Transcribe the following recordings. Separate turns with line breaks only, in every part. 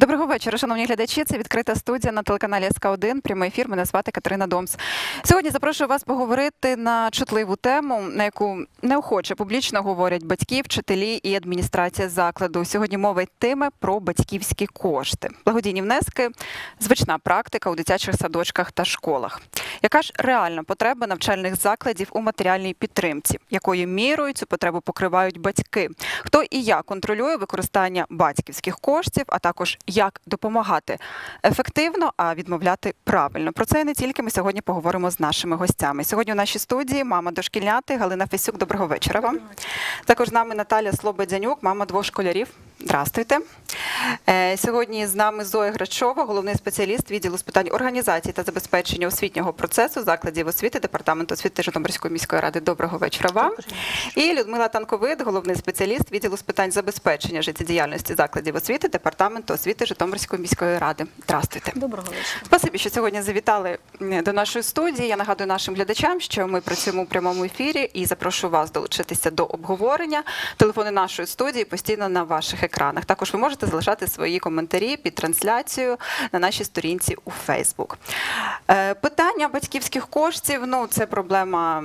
Доброго вечора, шановні глядачі. Це відкрита студія на телеканалі СК1. Прямий ефір. Мене звати Катерина Домс. Сьогодні запрошую вас поговорити на чутливу тему, на яку неохоче публічно говорять батьки, вчителі і адміністрація закладу. Сьогодні мова йтиме про батьківські кошти. Благодійні внески – звична практика у дитячих садочках та школах. Яка ж реальна потреба навчальних закладів у матеріальній підтримці? Якою мірою цю потребу покривають батьки? Хто і як контролює використання батьківських коштів, а також як допомагати ефективно, а відмовляти правильно? Про це і не тільки ми сьогодні поговоримо з нашими гостями. Сьогодні у нашій студії мама дошкільняти Галина Фесюк. Доброго вечора вам. Також з нами Наталя Слободянюк, мама двох школярів. Здравствуйте. Сьогодні з нами Зоя Грачова, головний спеціаліст відділу з питань організації та забезпечення освітнього процесу закладів освіти Департаменту освіти Житомирської міської ради. Доброго вечора вам. І Людмила Танковид, головний спеціаліст відділу з питань забезпечення життєдіяльності закладів освіти Департаменту освіти Житомирської міської ради. Здравствуйте.
Доброго вечора.
Спасибі, що сьогодні завітали до нашої студії. Я нагадую нашим глядачам, що ми працюємо у прямому ефірі і запрошую вас долучитися до обговорення. Телефони нашої студії постійно на ваших екранах. Також ви можете залишати свої коментарі під трансляцією на нашій сторінці у Facebook. Питання батьківських коштів, це проблема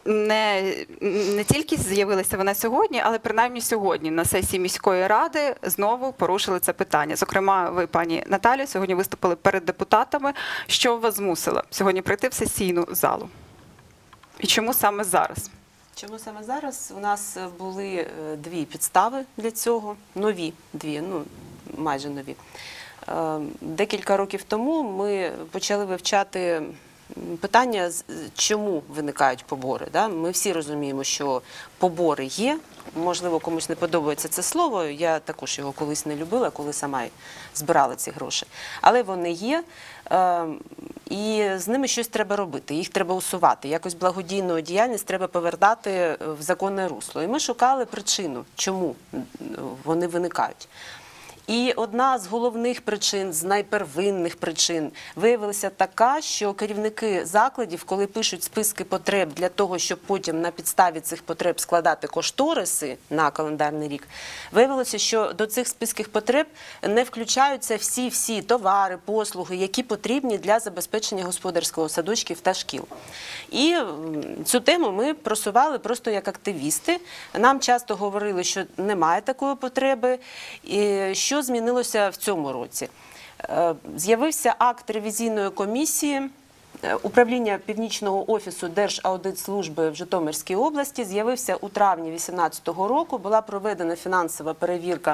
не тільки з'явилася вона сьогодні, але принаймні сьогодні на сесії міської ради знову порушили це питання. Зокрема, ви, пані Наталю, сьогодні виступили перед депутатами. Що вас змусило сьогодні прийти в сесійну залу? І чому саме зараз?
Чому саме зараз? У нас були дві підстави для цього, нові дві, майже нові. Декілька років тому ми почали вивчати питання, чому виникають побори. Ми всі розуміємо, що побори є, можливо, комусь не подобається це слово, я також його колись не любила, коли сама збирала ці гроші. Але вони є, і з ними щось треба робити, їх треба усувати. Якось благодійну діяльність треба повертати в законне русло. І ми шукали причину, чому вони виникають. І одна з головних причин, з найпервинних причин виявилася така, що керівники закладів, коли пишуть списки потреб для того, щоб потім на підставі цих потреб складати кошториси на календарний рік, виявилося, що до цих списків потреб не включаються всі товари, послуги, які потрібні для забезпечення господарського садочків та шкіл. І цю тему ми просували просто як активісти. Нам часто говорили, що немає такої потреби. Що змінилося в цьому році? З'явився акт ревізійної комісії управління Північного офісу Держаудитслужби в Житомирській області. З'явився у травні 2018 року, була проведена фінансова перевірка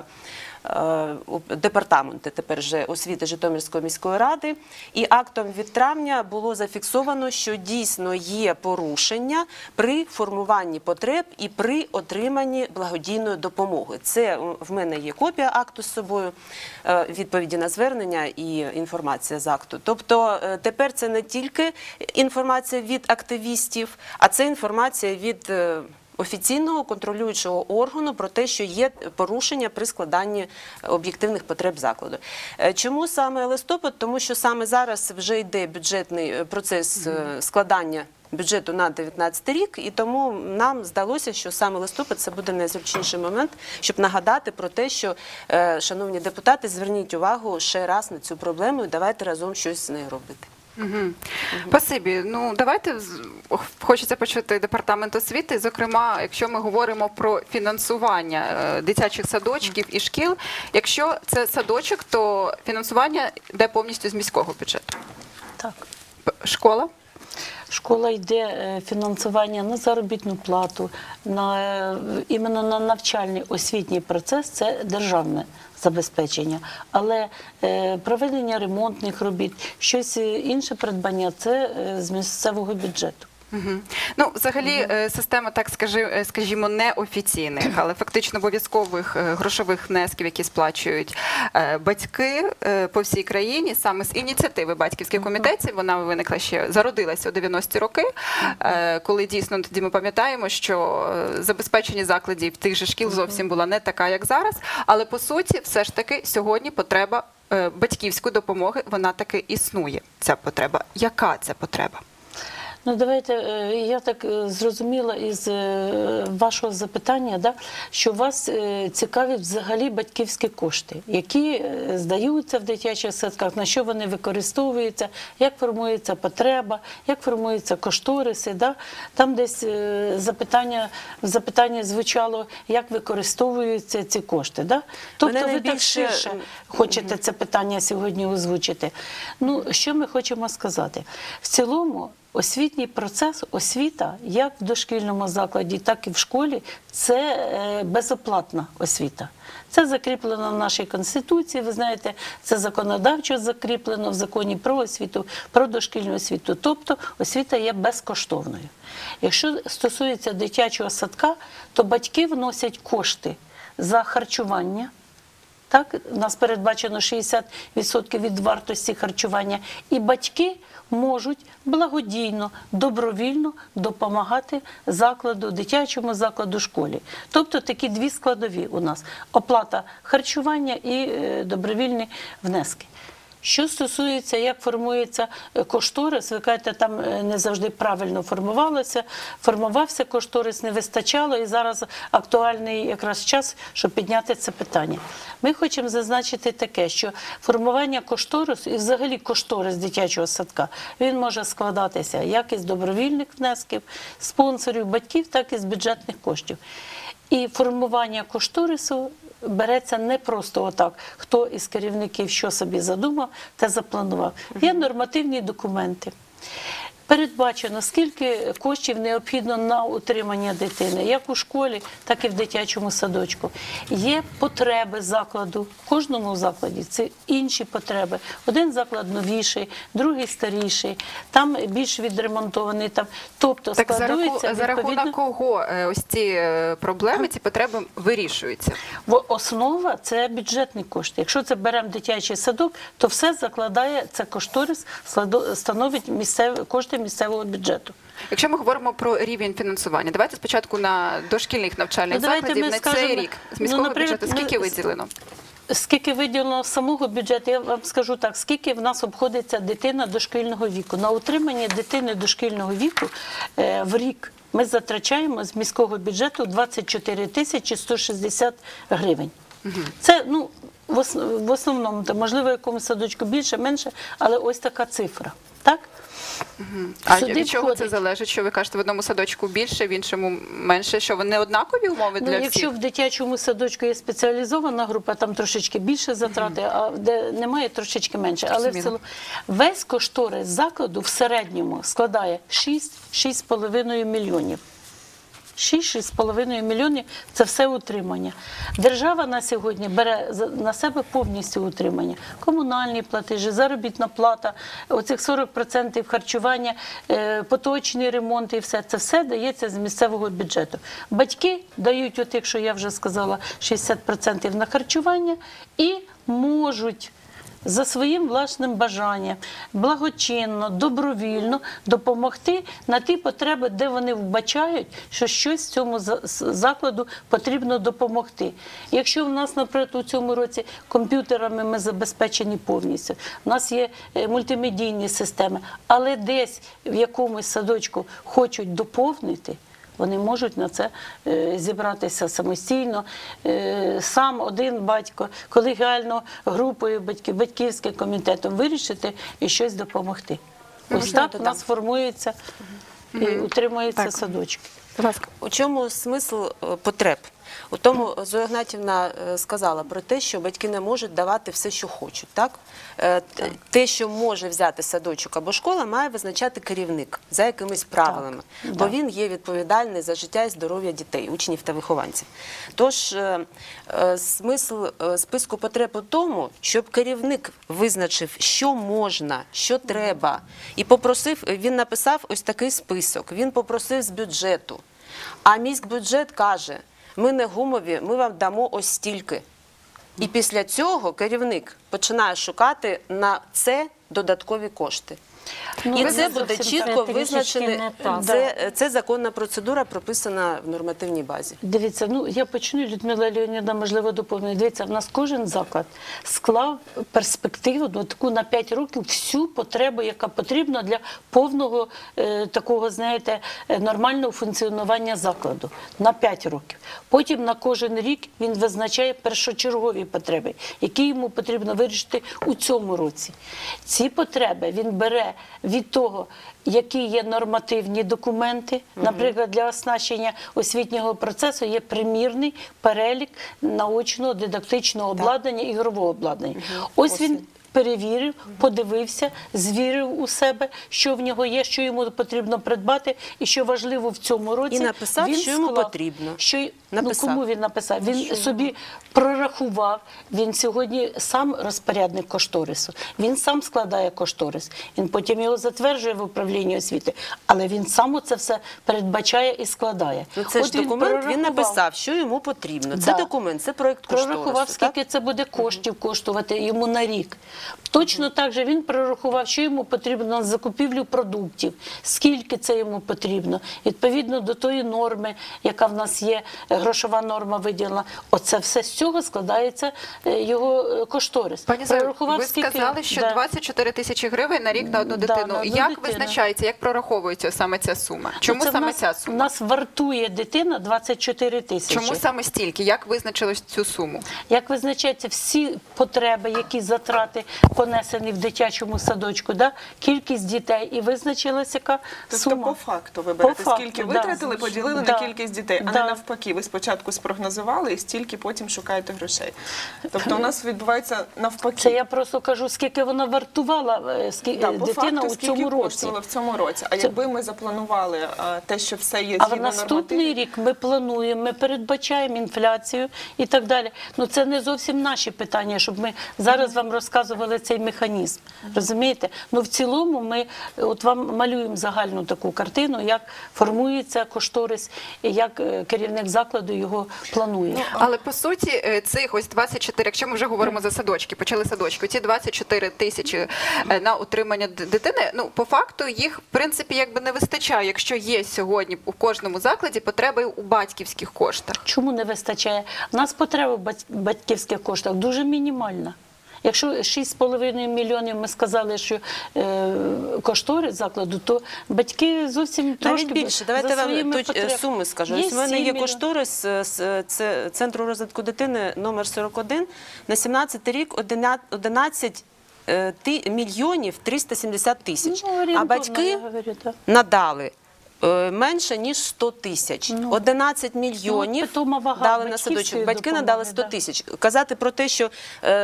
департаменту тепер вже освіти Житомирської міської ради. І актом від травня було зафіксовано, що дійсно є порушення при формуванні потреб і при отриманні благодійної допомоги. Це в мене є копія акту з собою, відповіді на звернення і інформація з акту. Тобто тепер це не тільки інформація від активістів, а це інформація від офіційного контролюючого органу про те, що є порушення при складанні об'єктивних потреб закладу. Чому саме листопад? Тому що саме зараз вже йде бюджетний процес складання бюджету на 2019 рік, і тому нам здалося, що саме листопад це буде найзручніший момент, щоб нагадати про те, що, шановні депутати, зверніть увагу ще раз на цю проблему і давайте разом щось з нею робити.
Спасибі. Давайте, хочеться почути департамент освіти. Зокрема, якщо ми говоримо про фінансування дитячих садочків і шкіл, якщо це садочок, то фінансування йде повністю з міського бюджету.
Так.
Школа?
Школа йде фінансування на заробітну плату, іменно на навчальний освітній процес – це державне забезпечення. Але проведення ремонтних робіт, щось інше придбання – це з місцевого бюджету.
Взагалі, система, так скажімо, неофіційних, але фактично обов'язкових грошових внесків, які сплачують батьки по всій країні, саме з ініціативи батьківських комітетів, вона виникла ще, зародилася у 90-ті роки, коли дійсно тоді ми пам'ятаємо, що забезпечення закладів тих же шкіл зовсім була не така, як зараз, але по суті, все ж таки, сьогодні потреба батьківської допомоги, вона таки існує, ця потреба. Яка ця потреба?
Ну, давайте, я так зрозуміла із вашого запитання, да, що вас цікавить взагалі батьківські кошти, які здаються в дитячих садках, на що вони використовуються, як формується потреба, як формуються кошториси. Да? Там десь в запитанні звучало, як використовуються ці кошти. Да? Тобто ви так ширше хочете це питання сьогодні озвучити. Ну, що ми хочемо сказати? В цілому, освітній процес, освіта, як в дошкільному закладі, так і в школі, це безоплатна освіта. Це закріплено в нашій Конституції, ви знаєте, це законодавчо закріплено в законі про освіту, про дошкільну освіту. Тобто освіта є безкоштовною. Якщо стосується дитячого садка, то батьки вносять кошти за харчування. Так, у нас передбачено 60% від вартості харчування. І батьки можуть благодійно, добровільно допомагати закладу, дитячому закладу, школі. Тобто такі дві складові у нас – оплата харчування і добровільні внески. Що стосується, як формується кошторис, ви кажете, там не завжди правильно формувався кошторис, не вистачало, і зараз актуальний якраз час, щоб підняти це питання. Ми хочемо зазначити таке, що формування кошторису і взагалі кошторис дитячого садка, він може складатися як із добровільних внесків, спонсорів, батьків, так і з бюджетних коштів. І формування кошторису береться не просто отак, хто із керівників що собі задумав, те запланував. Є нормативні документи. Передбачено, скільки коштів необхідно на утримання дитини, як у школі, так і в дитячому садочку. Є потреби закладу, в кожному закладі це інші потреби. Один заклад новіший, другий старіший, там більш відремонтований. Тобто
Так
складується
за рахунок кого ось ці проблеми, ці потреби вирішуються?
Основа – це бюджетні кошти. Якщо це беремо дитячий садок, то все закладає, це кошторис, становить кошти місцевого бюджету.
Якщо ми говоримо про рівень фінансування, давайте спочатку на дошкільних навчальних закладів на цей рік. З міського бюджету скільки виділено?
Скільки виділено самого бюджету, я вам скажу так, скільки в нас обходиться дитина дошкільного віку. На утримання дитини дошкільного віку в рік ми затрачаємо з міського бюджету 24 тисячі 160 гривень. Це, ну, в основному, можливо, в якомусь садочку більше, менше, але ось така цифра. Так?
А від чого це залежить? Що ви кажете, в одному садочку більше, в іншому менше? Що вони однакові умови для всіх?
Якщо в дитячому садочку є спеціалізована група, там трошечки більше затрати, а де немає, трошечки менше. Але в цілому весь кошторис закладу в середньому складає 6-6,5 мільйонів. 6-6,5 мільйонів – це все утримання. Держава на сьогодні бере на себе повністю утримання. Комунальні платежі, заробітна плата, оцих 40% харчування, поточні ремонти і все. Це все дається з місцевого бюджету. Батьки дають, от якщо я вже сказала, 60% на харчування і можуть за своїм власним бажанням, благочинно, добровільно допомогти на ті потреби, де вони вбачають, що щось цьому закладу потрібно допомогти. Якщо в нас, наприклад, у цьому році комп'ютерами ми забезпечені повністю, у нас є мультимедійні системи, але десь в якомусь садочку хочуть доповнити, вони можуть на це зібратися самостійно, сам один батько, колегіально групою батьків, батьківським комітетом вирішити і щось допомогти. Ось так у нас формується і утримуються садочки.
У чому смисл потреб? У тому Зоя Гнатівна сказала про те, що батьки не можуть давати все, що хочуть. Так? Те, що може взяти садочок або школа, має визначати керівник за якимись правилами, бо він є відповідальний за життя і здоров'я дітей, учнів та вихованців. Тож смисл списку потреб у тому, щоб керівник визначив, що можна, що треба, і попросив, він написав ось такий список, він попросив з бюджету, а міськбюджет каже: ми не гумові, ми вам дамо ось стільки. І після цього керівник починає шукати на це додаткові кошти.
Ну,
І
ви
це
не
буде
зовсім
чітко
трішечки
визначене.
не так.
Це законна процедура, прописана в нормативній базі.
Дивіться, ну я почну, Людмила Леонідовна, можливо, доповнює. Дивіться, в нас кожен заклад склав перспективу, ну, таку на 5 років, всю потребу, яка потрібна для повного такого, знаєте, нормального функціонування закладу на 5 років. Потім на кожен рік він визначає першочергові потреби, які йому потрібно вирішити у цьому році. Ці потреби він бере від того, які є нормативні документи. Наприклад, для оснащення освітнього процесу є примірний перелік наочного дидактичного обладнання, ігрового обладнання. Ось він перевірив, подивився, звірив у себе, що в нього є, що йому потрібно придбати, і що важливо в цьому році.
І написав,
він
що йому
склав,
потрібно.
Що,
Написав.
Ну, кому він написав? Він собі прорахував, він сьогодні сам розпорядник кошторису, він сам складає кошторис, він потім його затверджує в управлінні освіти, але він сам це все передбачає і складає.
Ну, це ж
От він
документ, він
прорахував.
написав, що йому потрібно. Це
Да.
документ, це проєкт кошторису.
Прорахував, скільки це буде коштів коштувати йому на рік. Точно так же він прорахував, що йому потрібно на закупівлю продуктів, скільки це йому потрібно. Відповідно до тої норми, яка в нас є, грошова норма виділена. Оце все з цього складається його кошторис.
Пані Зою,
Прорахував,
ви
скільки-
сказали, що
Да.
24 тисячі гривень на рік на одну
Да,
дитину.
на одну
Як
дитину.
визначається, як прораховується саме ця сума? Чому
Ну, це
саме
в нас,
ця
У
сума?
нас вартує дитина 24 тисячі.
Чому саме стільки? Як визначили цю суму?
Як визначаються всі потреби, які затрати понесені в дитячому садочку, да? Кількість дітей, і визначилася яка
Тобто
сума.
по факту ви берете,
По факту,
скільки
да.
витратили, поділили
Да.
на кількість дітей, а
Да.
не навпаки. Ви спочатку спрогнозували і стільки потім шукаєте грошей. Тобто у нас відбувається навпаки.
Це я просто кажу, скільки вона вартувала
Да, по
дитина
факту,
у
скільки
цьому році.
коштувало в цьому році. А якби ми запланували те, що все є
А в
згідно
наступний
нормативів,
рік ми плануємо, ми передбачаємо інфляцію і так далі. Ну це не зовсім наші питання, щоб ми зараз вам розказували цей механізм. Розумієте? Ну в цілому ми от вам малюємо загальну таку картину, як формується кошторис і як керівник закладу його планує.
Але по суті цих ось 24, якщо ми вже говоримо за садочки, почали садочки, ці 24 тисячі на утримання дитини, ну по факту їх в принципі якби не вистачає, якщо є сьогодні у кожному закладі потреби у батьківських коштах.
Чому не вистачає? У нас потреба в батьківських коштах дуже мінімальна. Якщо 6,5 мільйонів ми сказали, що кошторис закладу, то батьки зовсім трошки
Навіть більше. Давайте
за
вам
своїми
тут
потребами.
суми скажу.
Є
Ось у мене
7
є
мільйонів.
кошторис з Центру розвитку дитини номер 41 на 17 рік 11 мільйонів 370 тисяч.
Ну,
А
орієнтовно,
батьки
я говорю, так.
надали менше, ніж 100 тисяч. 11 мільйонів
питома вага
дали на
батьківської
садочок. Батьки
допомоги,
надали 100
да.
тисяч. Казати про те, що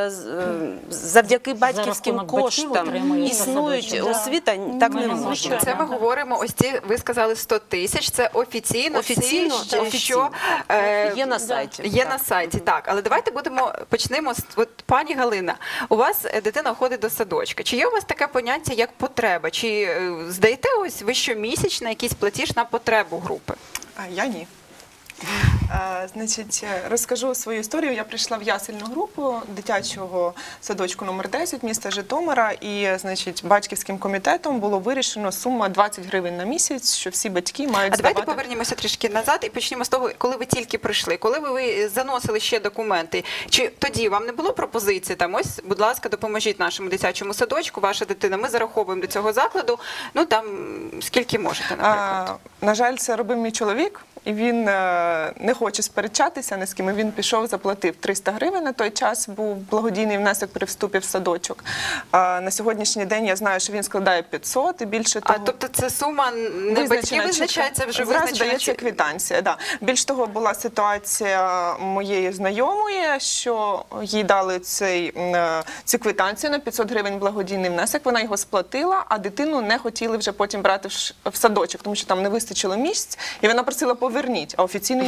завдяки батьківським
рахунок батьків
коштам
утримується
існують
садочок.
освіта, так
Ну,
не можна.
звичайно.
Це ми говоримо, ось ці, ви сказали 100 тисяч, це офіційно,
Офіційно,
всі,
офіційно.
що
Є на сайті.
Є
Так.
на сайті, так. Але давайте почнемо з от, пані Галина. У вас дитина ходить до садочка. Чи є у вас таке поняття, як потреба? Чи здаєте ось ви щомісячно якийсь платіж на потребу групи?
А я ні. Значить, розкажу свою історію. Я прийшла в ясельну групу дитячого садочку номер 10 міста Житомира, і, значить, батьківським комітетом було вирішено сума 20 гривень на місяць, що всі батьки мають
А давайте
здавати.
повернімося трішки назад і почнемо з того, коли ви тільки прийшли, коли ви заносили ще документи. Чи тоді вам не було пропозиції там, ось, будь ласка, допоможіть нашому дитячому садочку, ваша дитина, ми зараховуємо до цього закладу, ну там скільки можете, наприклад?
На жаль, це робив мій чоловік, і він не хоче сперечатися ні з ким. І він пішов, заплатив 300 гривень на той час, був благодійний внесок при вступі в садочок. На сьогоднішній день я знаю, що він складає 500 і більше того.
А тобто це сума не батьки визначається, вже
зразу
визначена?
дається квитанція. Да. Більш того, була ситуація моєї знайомої, що їй дали цю квитанцію на 500 гривень благодійний внесок, вона його сплатила, а дитину не хотіли вже потім брати в садочок, тому що там не вистачило місць, і вона просила поверніть, а офіційно її ніхто не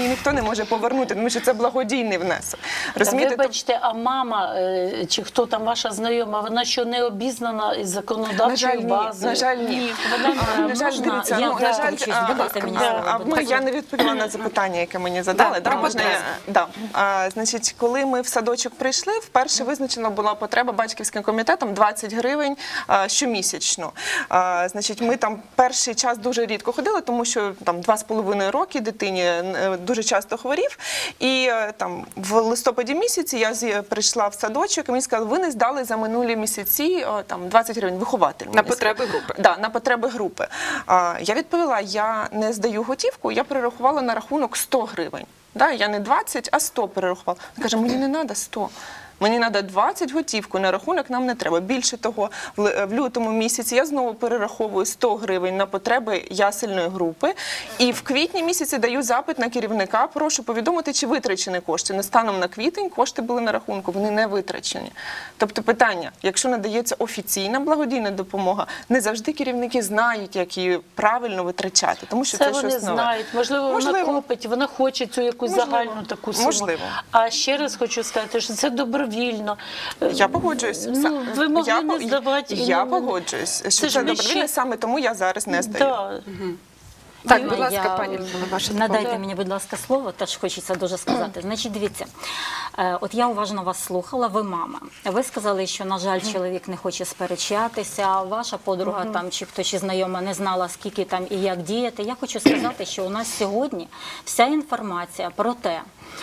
не може повернути, тому що це благодійний внесок. Розумієте?
Вибачте, а мама чи хто там ваша знайома, вона що не обізнана із законодавчою базою?
На жаль, ні.
Вона
На жаль,
можна-
дивіться,
я-
ну, на жаль, я не відповіла на запитання, яке мені задали.
Так, про
Можна я? Значить, коли ми в садочок прийшли, вперше визначена була потреба батьківським комітетом 20 гривень щомісячно. Значить, ми там перший час дуже рідко ходили, тому що там 2,5 роки дитині дуже часто хворів. І там в листопаді місяці я прийшла в садочок, і мені сказали, ви не здали за минулі місяці там 20 гривень, вихователь.
На потреби групи.
Да, на потреби групи. Я відповіла, я не здаю готівку, я перерахувала на рахунок 100 гривень. Да, я не 20, а 100 перерахувала. Він каже, мені не треба 100. Мені треба 20 готівку, на рахунок нам не треба. Більше того, в лютому місяці я знову перераховую 100 гривень на потреби ясельної групи. І в квітні місяці даю запит на керівника, прошу повідомити, чи витрачені кошти. На станом на квітень кошти були на рахунку, вони не витрачені. Тобто питання, якщо надається офіційна благодійна допомога, не завжди керівники знають, як її правильно витрачати, тому що це
вони
щось нове.
знають. Можливо, вона копить, вона хоче цю якусь загальну таку суму.
Можливо.
А ще раз хочу сказати, що це добровільно.
Я погоджуюсь.
Ну, ви могли не здавати.
Я погоджуюсь, що це добровільно, саме тому я зараз не здаю.
Да.
Так, будь ласка, пані Людмила, ваша
Надайте мені, будь ласка, слово, теж хочеться дуже сказати. Значить, дивіться, от я уважно вас слухала, ви мама. Ви сказали, що, на жаль, чоловік не хоче сперечатися, ваша подруга там чи хтось чи знайома не знала, скільки там і як діяти. Я хочу сказати, що у нас сьогодні вся інформація про те,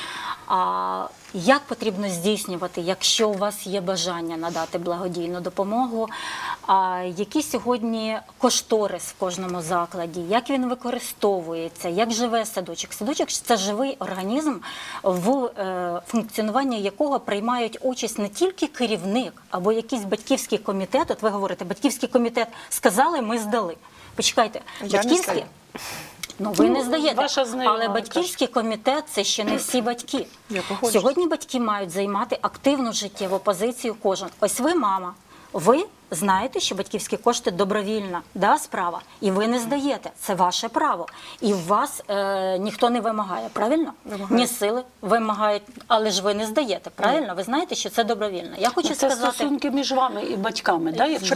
як потрібно здійснювати, якщо у вас є бажання надати благодійну допомогу, які сьогодні кошторис в кожному закладі, як він використовується, як живе садочок. Садочок – це живий організм, в функціонуванні якого приймають участь не тільки керівник або якийсь батьківський комітет. От ви говорите, батьківський комітет сказали, ми здали. Почекайте, батьківський... Ну, ви не здаєте,
ваша знайома,
але батьківський комітет – це ще не всі батьки. Сьогодні батьки мають займати активну життєву позицію кожен. Ось ви мама, ви знаєте, що батьківські кошти добровільна справа, і ви не здаєте. Це ваше право. І в вас ніхто не вимагає, правильно? Ні сили вимагають, але ж ви не здаєте, правильно? Ви знаєте, що це добровільно. Я хочу
Це
сказати...
стосунки між вами і батьками, да? Якщо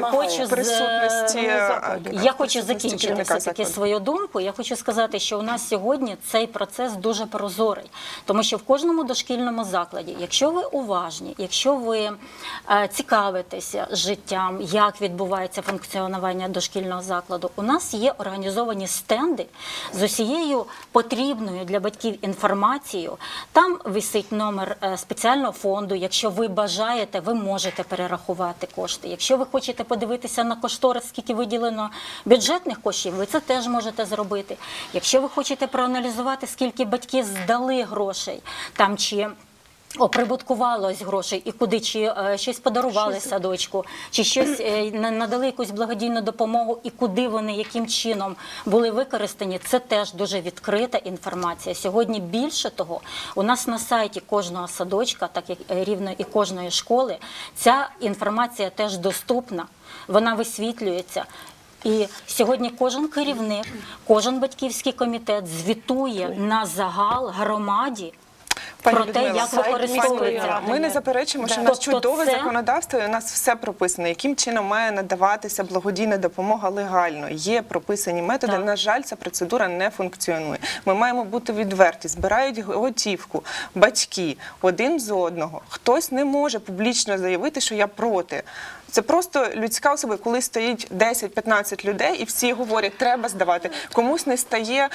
Я хочу закінчити все-таки свою думку. Я хочу сказати, що у нас сьогодні цей процес дуже прозорий. Тому що в кожному дошкільному закладі, якщо ви уважні, якщо ви цікавитеся життям, як відбувається функціонування дошкільного закладу, у нас є організовані стенди з усією потрібною для батьків інформацією. Там висить номер спеціального фонду. Якщо ви бажаєте, ви можете перерахувати кошти. Якщо ви хочете подивитися на кошторис, скільки виділено бюджетних коштів, ви це теж можете зробити. Якщо ви хочете проаналізувати, скільки батьки здали грошей, там чи оприбуткувалось грошей і куди, чи щось подарували садочку, чи щось надали якусь благодійну допомогу і куди вони, яким чином були використані, це теж дуже відкрита інформація. Сьогодні більше того, у нас на сайті кожного садочка, так як рівно і кожної школи, ця інформація теж доступна, вона висвітлюється. І сьогодні кожен керівник, кожен батьківський комітет звітує на загал громаді про те, як використовується.
Ми не заперечуємо, що у нас чудове законодавство, і у нас все прописано, яким чином має надаватися благодійна допомога легально. Є прописані методи, на жаль, ця процедура не функціонує. Ми маємо бути відверті, збирають готівку батьки один з одного. Хтось не може публічно заявити, що я проти. Це просто людська особа, коли стоїть 10-15 людей і всі говорять, треба здавати. Комусь не стає,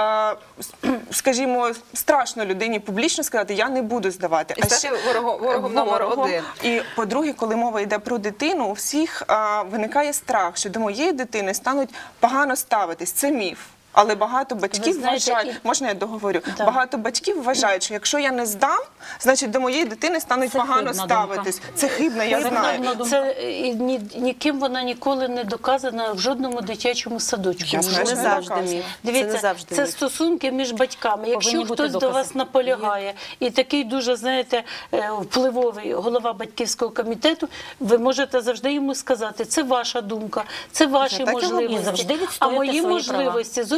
скажімо, страшно людині публічно сказати, я не буду здавати.
І стати ворогом номер один.
І, по-друге, коли мова йде про дитину, у всіх виникає страх, що до моєї дитини стануть погано ставитись. Це міф. Але багато батьків вважають, можна я договорю, багато батьків вважають, що якщо я не здам, значить до моєї дитини стануть погано ставитись. Це хибно, я знаю.
Це ніким вона ніколи не доказана в жодному дитячому садочку.
Я знаю, що не доказано.
Дивіться, це стосунки між батьками. Якщо хтось до вас наполягає і такий дуже, знаєте, впливовий голова батьківського комітету, ви можете завжди йому сказати, це ваша думка, це ваші можливості, а мої можливості зовсім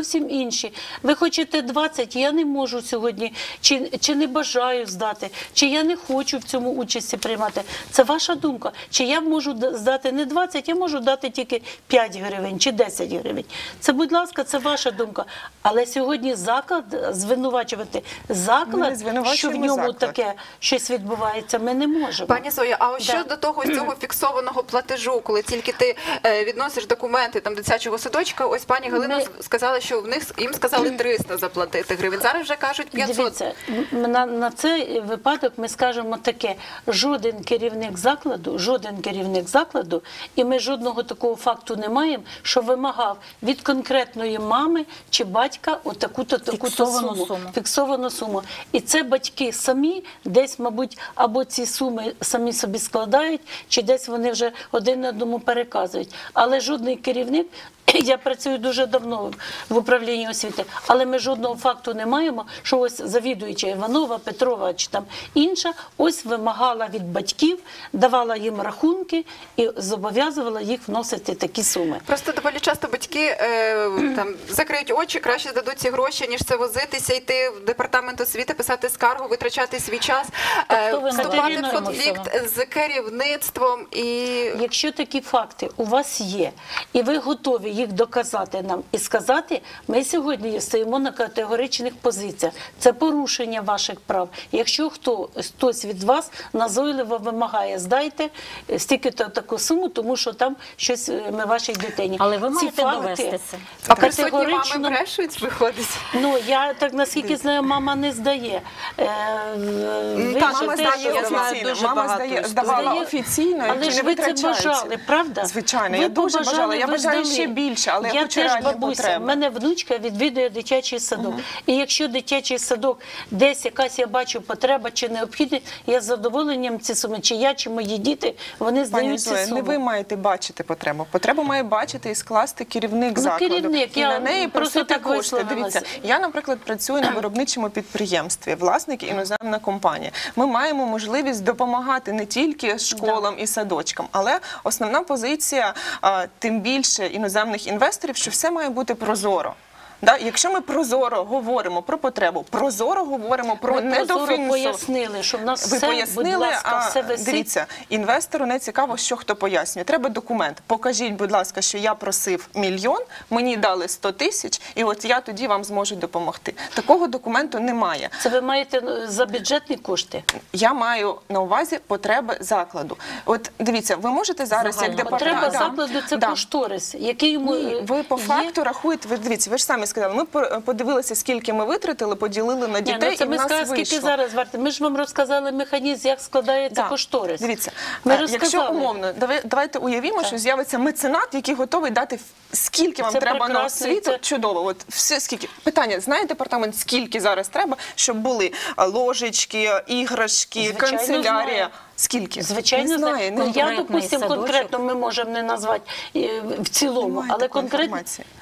зовсім інші. Ви хочете 20, я не можу сьогодні, чи не бажаю здати, чи я не хочу в цьому участі приймати. Це ваша думка. Чи я можу здати не 20, я можу дати тільки 5 гривень чи 10 гривень. Це, будь ласка, це ваша думка. Але сьогодні заклад, звинувачувати заклад, що в ньому таке щось відбувається, ми не можемо.
Пані Зоя, а ось щодо того цього фіксованого платежу, коли тільки ти відносиш документи там дитячого садочка, ось пані Галина сказала, що їм сказали 300 заплатити гривень. Зараз вже кажуть 500.
Дивіться, на цей випадок ми скажемо таке: жоден керівник закладу, і ми жодного такого факту не маємо, що вимагав від конкретної мами чи батька отаку-то фіксовану суму. І це батьки самі десь, мабуть, або ці суми самі собі складають, чи десь вони вже один одному переказують. Але жодний керівник, я працюю дуже давно в управлінні освіти, але ми жодного факту не маємо, що ось завідуюча Іванова, Петрова чи там інша ось вимагала від батьків, давала їм рахунки і зобов'язувала їх вносити такі суми.
Просто доволі часто батьки там закриють очі, краще здадуть ці гроші, ніж це возитися, йти в департамент освіти, писати скаргу, витрачати свій час, вступати в конфлікт з керівництвом.
Якщо такі факти у вас є, і ви готові їх доказати нам і сказати, ми сьогодні стоїмо на категоричних позиціях. Це порушення ваших прав. Якщо хтось від вас назойливо вимагає, здайте стільки-то таку суму, тому що там щось ми вашій дитині.
Але ви маєте довести це.
А присутні мами брешуть, виходить?
Ну, я так наскільки знаю, мама не здає.
Мама здавала офіційно,
але ж ви це бажали, правда?
Звичайно, я дуже бажала. Я бажаю ще більше, але я хочу реальні потреби.
У мене внучка відвідує дитячий садок. І якщо дитячий садок десь якась, я бачу, потреба чи необхідність, я з задоволенням ці суми, чи я, чи мої діти, вони здають ці суми.
Не ви маєте бачити потребу. Потребу має бачити і скласти керівник закладу.
Керівник,
і на неї просити кошти. Дивіться, я, наприклад, працюю на виробничому підприємстві, власник іноземна компанія. Ми маємо можливість допомагати не тільки школам і садочкам, але основна позиція, тим більше іноземних інвесторів, що все має бути прозоро. Якщо ми прозоро говоримо про потребу, прозоро говоримо про недофінансування.
Ми пояснили, що в нас все, будь ласка, все висить.
Дивіться, інвестору не цікаво, що хто пояснює. Треба документ. Покажіть, будь ласка, що я просив 1 мільйон, мені дали 100 тисяч, і от я тоді вам зможу допомогти. Такого документу немає.
Це ви маєте за бюджетні кошти?
Я маю на увазі потреби закладу. От дивіться, ви можете зараз як департамент...
Потреба закладу – це кошторис, який йому
ви по факту рахуєте, дивіться, ви ж самі сказали, ми подивилися, скільки ми витратили, поділили на дітей, і в нас вийшло.
Скільки зараз варто? Ми ж вам розказали механізм, як складається кошторис.
Дивіться, якщо умовно, давайте уявімо, що з'явиться меценат, який готовий дати, скільки вам треба на освіту. Чудово. От все скільки. Питання, знає департамент, скільки зараз треба, щоб були ложечки, іграшки, канцелярія? Скільки?
Звичайно,
знає.
Я, допустимо, конкретно ми можемо не назвати в цілому, але конкретно...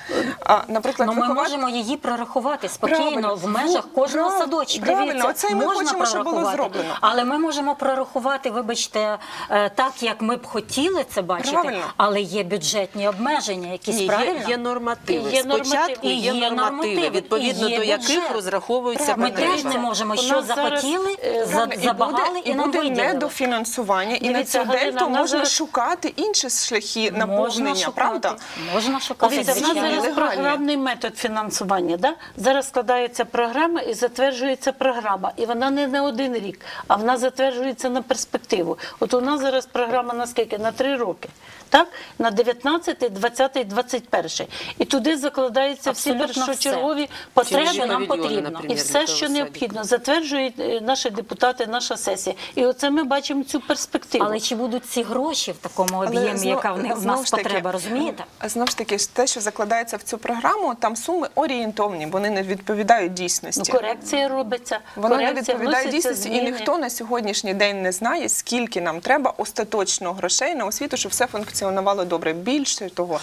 Наприклад,
ми можемо її прорахувати спокійно в межах кожного садочка.
Правильно, оце і ми хочемо, щоб було зроблено.
Але ми можемо прорахувати, вибачте, так, як ми б хотіли це бачити, але є бюджетні обмеження, якісь правильно?
Є нормативи. Спочатку є нормативи, відповідно до яких розраховуються потреби.
Ми теж не можемо, що захотіли, забагали і нам виділили.
Фінансування, і на цей день то можна шукати інші шляхи наповнення, правда?
Можна шукати.
У нас зараз програмний метод фінансування. Да? Зараз складається програма і затверджується програма. І вона не на 1 рік, а вона затверджується на перспективу. От у нас зараз програма на скільки? На 3 роки. Так? На 19, 20, 21. І туди закладаються всі першочергові потреби,
що нам потрібно.
І все, що необхідно. Затверджують наші депутати, наша сесія. І оце ми бачимо цю перспективу.
Але чи будуть ці гроші в такому об'ємі, яка в нас потреба, розумієте?
Знову ж таки, те, що закладається в цю програму, там суми орієнтовні, вони не відповідають дійсності.
Корекція робиться.
Воно не відповідає дійсності, і ніхто на сьогоднішній день не знає, скільки нам треба остаточно грошей на освіту, щоб все функціонувало. функціонувало добре. Більше того,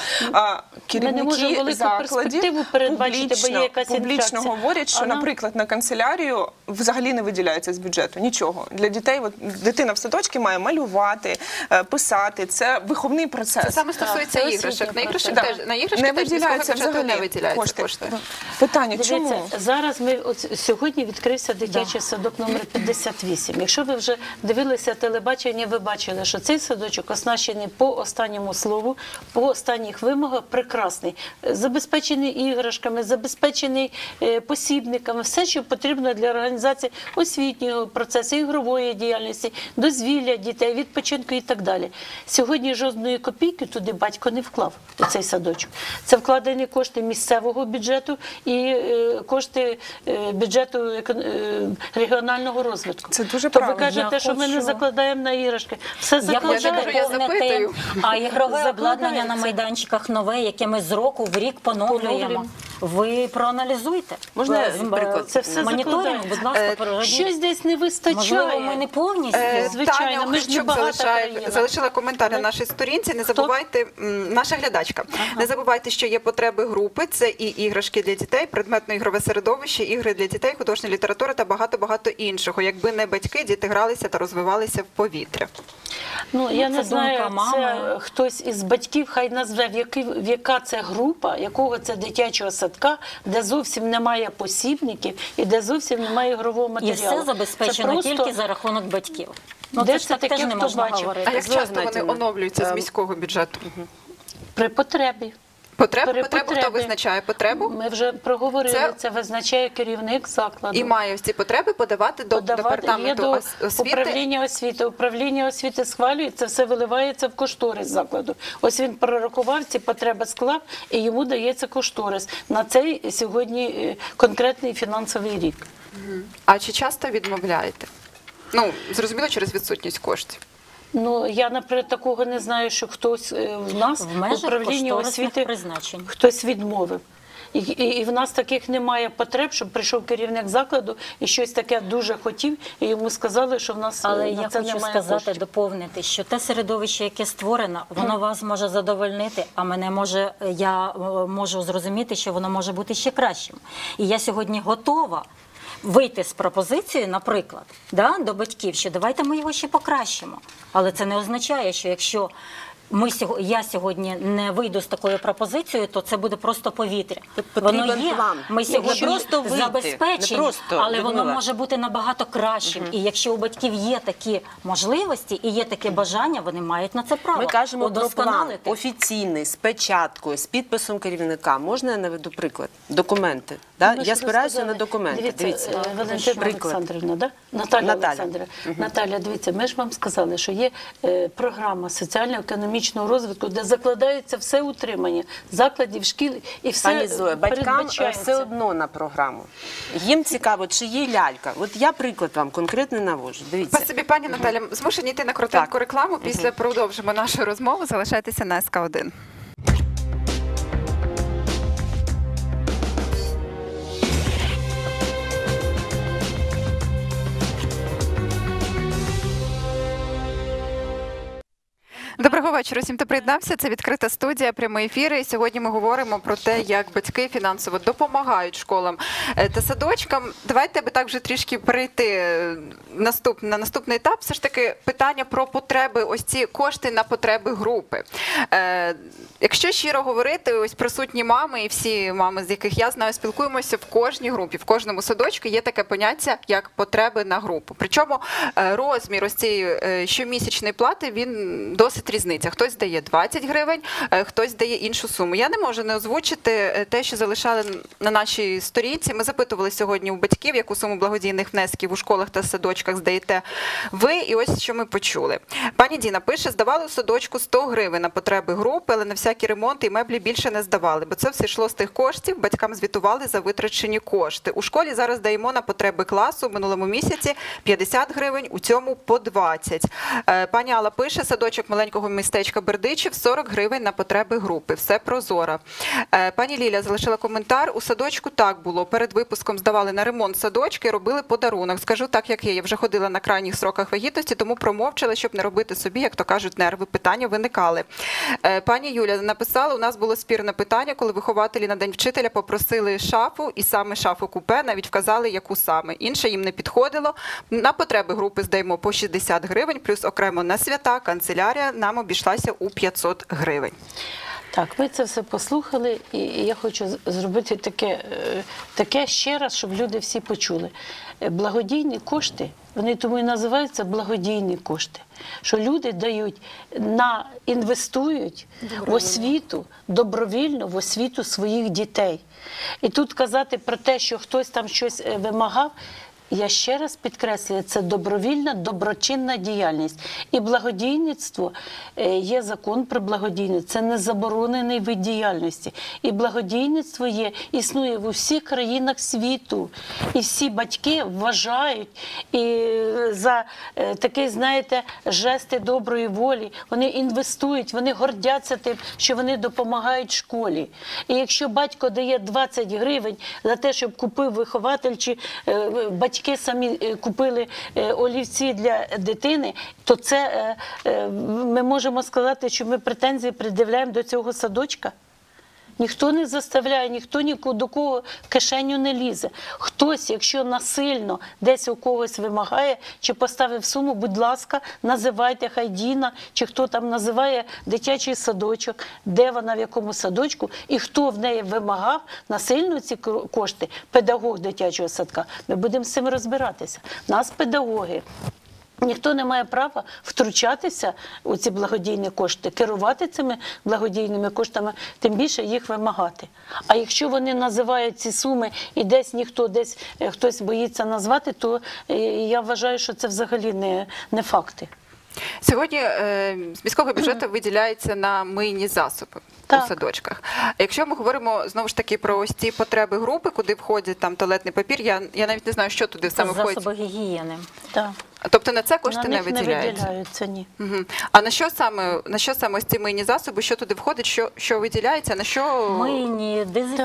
Ми не можемо
керівники
велику
закладів
перспективу передбачити, бо є якась
публічно
інфляція.
говорять, що, наприклад, на канцелярію взагалі не виділяється з бюджету нічого. Для дітей, дитина в садочці має малювати, писати. Це виховний процес.
Це саме стосується
це
іграшок.
освітній
На іграшки
Не
теж з міського
виділяється
бюджету
взагалі
не виділяються
кошти.
кошти.
Питання, чому?
Дивіться, зараз сьогодні відкрився дитячий садок номер 58. Якщо ви вже дивилися телебачення, ви бачили, що цей садочок оснащений по останньому слову, по останніх вимогах прекрасний. Забезпечений іграшками, забезпечений посібниками, все, що потрібно для організації освітнього процесу, ігрової діяльності, дозвілля дітей, відпочинку і так далі. Сьогодні жодної копійки туди батько не вклав, у цей садочок. Це вкладені кошти місцевого бюджету і кошти бюджету регіонального розвитку.
Це дуже
То ви
правильно.
кажете, що ми не закладаємо на іграшки. Все
Я хочу
закладаємо.
я
доповнити,
запитую.
а ігрове
Закладається.
обладнання на майданчиках нове, яке ми з року в рік поновлюємо.
Поновлюємо.
Ви проаналізуйте.
Можна приклад?
Це все
Моніторинг,
закладається.
будь ласка, проведіть.
Щось десь не вистачає.
Можливо, ми не повністю.
Звичайно, ми ж не
Охричук
багата країна.
залишила коментар на нашій сторінці. Не забувайте, наша глядачка, не забувайте, що є потреби групи, це і іграшки для дітей, предметно-ігрове середовище, ігри для дітей, художня література та багато-багато іншого. Якби не батьки, діти гралися та розвивалися в повітря.
Ну, я
це
не знаю,
думка мами.
це хтось із батьків хай назве, в яка це група, якого це дитячого садка, де зовсім немає посібників і де зовсім немає ігрового
І
матеріалу.
все забезпечено
Це
тільки за рахунок батьків. Ну,
Де
це
ж
ж
це
так
таке,
теж не
хто
можна
бачив?
говорити.
А як часто вони
Знаєте,
оновлюються з міського бюджету?
При потребі.
Потребу
При
хто
потребі.
визначає потребу?
Ми вже проговорили, це визначає керівник закладу.
І має ці потреби подавати до
Є
департаменту
до
освіти.
управління освіти. Управління освіти схвалює, це все виливається в кошторис закладу. Ось він прорахував ці потреби, склав, і йому дається кошторис на цей сьогодні конкретний фінансовий рік.
А чи часто відмовляєте? Ну, зрозуміло, через відсутність коштів.
Ну, я, наприклад, такого не знаю, що хтось в нас
В межах
управління
кошторисних
освіти
призначень.
хтось відмовив. І в нас таких немає потреб, щоб прийшов керівник закладу і щось таке дуже хотів, і йому сказали, що в нас
Але
на
я
це
хочу
немає
сказати,
коштів.
доповнити, що те середовище, яке створено, воно вас може задовольнити, а я можу зрозуміти, що воно може бути ще кращим. І я сьогодні готова вийти з пропозицією, наприклад, до батьків, що давайте ми його ще покращимо. Але це не означає, що якщо я сьогодні не вийду з такою пропозицією, то це буде просто повітря.
Потрібен
Воно є.
план.
Ми
Не
сьогодні
просто вийти,
забезпечені,
не просто,
але воно
Людмила.
може бути набагато кращим. І якщо у батьків є такі можливості і є таке бажання, вони мають на це право.
Ми кажемо про план
удосконалити.
офіційний, з печаткою, з підписом керівника. Можна я наведу приклад? Документи. Да?
Ну,
Я
що ви
спираюся
сказали?
на документи.
Дивіться, Валентина
Приклад.
Олександрівна, да? Наталя
Наталя.
Олександрівна. Наталя, дивіться, ми ж вам сказали, що є програма соціально-економічного розвитку, де закладається все утримання закладів, шкіл і все
Пані Зоя, батькам
передбачається.
все одно на програму. Їм цікаво, чи є лялька. От я приклад вам конкретно навожу. Дивіться.
Спасибі, пані Наталя. Змушені йти на коротеньку рекламу. Після продовжимо нашу розмову. Залишайтеся на СК1. Доброго вечора. Всім, хто приєднався. Це відкрита студія, прямий ефір. І сьогодні ми говоримо про те, як батьки фінансово допомагають школам та садочкам. Давайте би так вже трішки перейти на наступний етап. Все ж таки питання про потреби, ось ці кошти на потреби групи. Якщо щиро говорити, ось присутні мами і всі мами, з яких я знаю, спілкуємося в кожній групі, в кожному садочку є таке поняття, як потреби на групу. Причому розмір ось цієї щомісячної плати, він досить різниця. Хтось дає 20 гривень, хтось дає іншу суму. Я не можу не озвучити те, що залишали на нашій сторінці. Ми запитували сьогодні у батьків, яку суму благодійних внесків у школах та садочках здаєте ви. І ось що ми почули. Пані Діна пише, здавали у садочку 100 гривень на потреби групи, але на всякі ремонти і меблі більше не здавали, бо це все йшло з тих коштів, батькам звітували за витрачені кошти. У школі зараз даємо на потреби класу в минулому місяці 50 гривень, у цьому по 20. Пані Алла пише, садочок маленького містечка Бердичів, 40 гривень на потреби групи. Все прозоро. Пані Ліля залишила коментар. У садочку так було. Перед випуском здавали на ремонт садочки, робили подарунок. Скажу так, як є. Я вже ходила на крайніх сроках вагітності, тому промовчала, щоб не робити собі, як то кажуть, нерви. Питання виникали. Пані Юля написала, у нас було спірне питання, коли вихователі на День вчителя попросили шафу, і саме шафу-купе, навіть вказали, яку саме. Інше їм не підходило. На потреби групи здаємо по 60 гривень, плюс окремо на свята, канцелярія нам обійшлася у 500 гривень.
Так, ви це все послухали, і я хочу зробити таке ще раз, щоб люди всі почули. Благодійні кошти, вони тому і називаються благодійні кошти, що люди дають, інвестують в освіту, добровільно в освіту своїх дітей. І тут казати про те, що хтось там щось вимагав, я ще раз підкреслюю, це добровільна, доброчинна діяльність. І благодійництво, є закон про благодійність, це не заборонений вид діяльності. І благодійництво існує в усіх країнах світу. І всі батьки вважають і за такий, знаєте, жести доброї волі. Вони інвестують, вони гордяться тим, що вони допомагають школі. І якщо батько дає 20 гривень за те, щоб купив вихователь чи батьки самі купили олівці для дитини, то це ми можемо сказати, що ми претензії пред'являємо до цього садочка. Ніхто не заставляє, ніхто до кого в кишеню не лізе. Хтось, якщо насильно десь у когось вимагає, чи поставив суму, будь ласка, називайте, хай Діна, чи хто там називає дитячий садочок, де вона, в якому садочку, і хто в неї вимагав насильно ці кошти, педагог дитячого садка. Ми будемо з цим розбиратися. Нас педагоги. Ніхто не має права втручатися у ці благодійні кошти, керувати цими благодійними коштами, тим більше їх вимагати. А якщо вони називають ці суми і десь хтось боїться назвати, то я вважаю, що це взагалі не факти.
Сьогодні з міського бюджету виділяється на мийні засоби у садочках. Якщо ми говоримо, знову ж таки, про ось ці потреби групи, куди входить там туалетний папір, я навіть не знаю, що туди саме входить.
Засоби гігієни.
Так.
Тобто на це кошти не
виділяються?
виділяються?
Не виділяються, ні.
Угу. А на що саме ось ці мийні засоби, що туди входить, що виділяється, на що?
Мийні,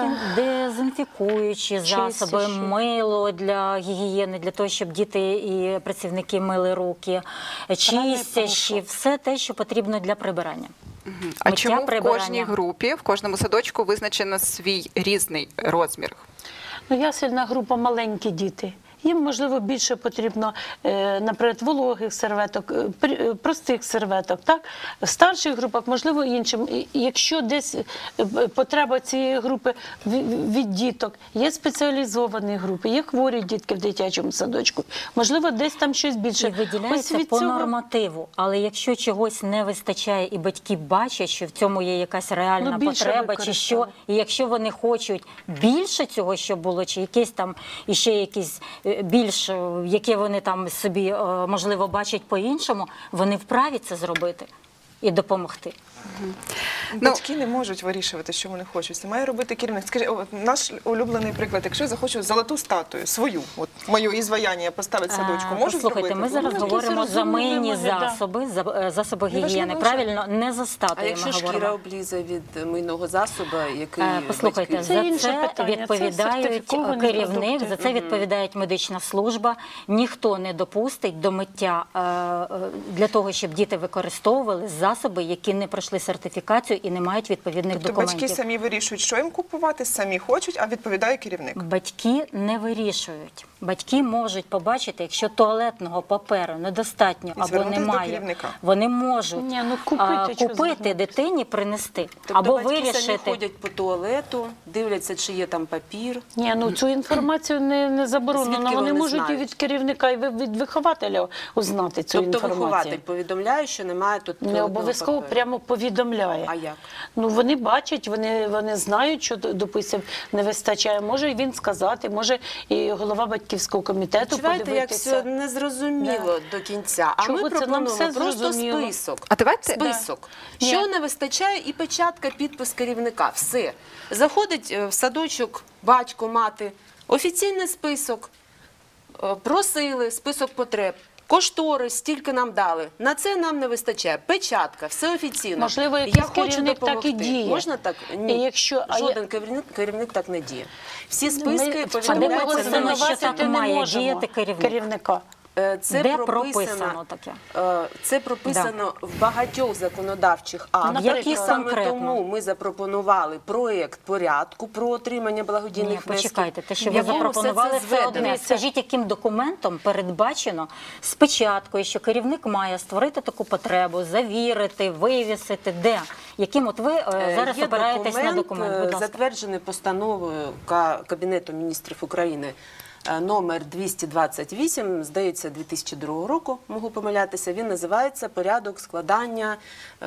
дезінфікуючі засоби, мило для гігієни, для того, щоб діти і працівники мили руки, чистящі, все те, що потрібно для прибирання.
Угу. А чому в кожній групі, в кожному садочку визначено свій різний розмір?
Ну, ясельна група – маленькі діти. Їм, можливо, більше потрібно, наприклад, вологих серветок, простих серветок. Так? В старших групах, можливо, іншим. Якщо десь потреба цієї групи від діток, є спеціалізовані групи, є хворі дітки в дитячому садочку, можливо, десь там щось більше.
І виділяється по нормативу, але якщо чогось не вистачає і батьки бачать, що в цьому є якась реальна потреба, чи що, і якщо вони хочуть більше цього, що було, чи якесь там іще якісь більш, яке вони там собі, можливо, бачать по-іншому, вони вправі це зробити і допомогти.
Батьки не можуть вирішувати, що вони хочуть. Це має робити керівник. Скажіть, наш улюблений приклад, якщо я захочу золоту статую, свою, от моє ізваяння поставити в садочку, можу зробити?
Послухайте, ми зараз говоримо за мийні засоби, засоби гігієни. Правильно, не за статую ми говоримо.
А якщо шкіра облізе від мийного засобу, який
послухайте, за це відповідають керівник, за це відповідають медична служба. Ніхто не допустить до миття для того, щоб діти використовували засоби, які не пройшли сертифікацію і не мають відповідних документів.
Батьки самі вирішують, що їм купувати, самі хочуть, а відповідає керівник.
Батьки не вирішують. Батьки можуть побачити, якщо туалетного паперу недостатньо або немає, вони можуть купити дитині, принести.
Тобто
або
батьки
вирішити.
самі ходять по туалету, дивляться, чи є там папір.
Ні, ну цю інформацію не заборонено. Вони можуть і від керівника, і від вихователя узнати цю інформацію.
Тобто вихователь повідомляє, що немає тут туалетного
паперу? Не обов'язково прямо повідомляє.
А як?
Ну, вони бачать, вони знають, що, допустим, не вистачає. Може і він сказати, може і голова батьківського комітету подивитися.
Як все незрозуміло до кінця. А ми пропонуємо просто список.
А давайте...
Список. Що не вистачає, і печатка, підпис керівника. Все. Заходить в садочок батько, мати, офіційний список, просили, список потреб. Кошторис стільки нам дали, на це нам не вистачає. Печатка, все офіційно.
Можливо,
я
якийсь
хочу
керівник так і
допомогти.
діє.
Можна так?
І
Ні.
якщо- а
Жоден керівник так не діє. Всі списки
Ми в цьому
повідомляються
його
на
повідомляються на
що
звинуватити
так
не
має
можемо
діяти керівник.
керівника.
Це
Де прописано таке?
Це прописано в багатьох законодавчих актах.
Яких
І саме
конкретно?
тому ми запропонували проєкт порядку про отримання
Ні,
благодійних внесків.
почекайте, те, що
в
ви
якому
запропонували,
все
це
зведено.
одне. Скажіть, яким документом передбачено спочатку, що керівник має створити таку потребу, завірити, вивісити, де? Яким от ви зараз
Є
опираєтесь на документ? Будь ласка.
затверджений постановою Кабінету міністрів України номер 228, здається, 2002 року, можу помилятися. Він називається «Порядок складання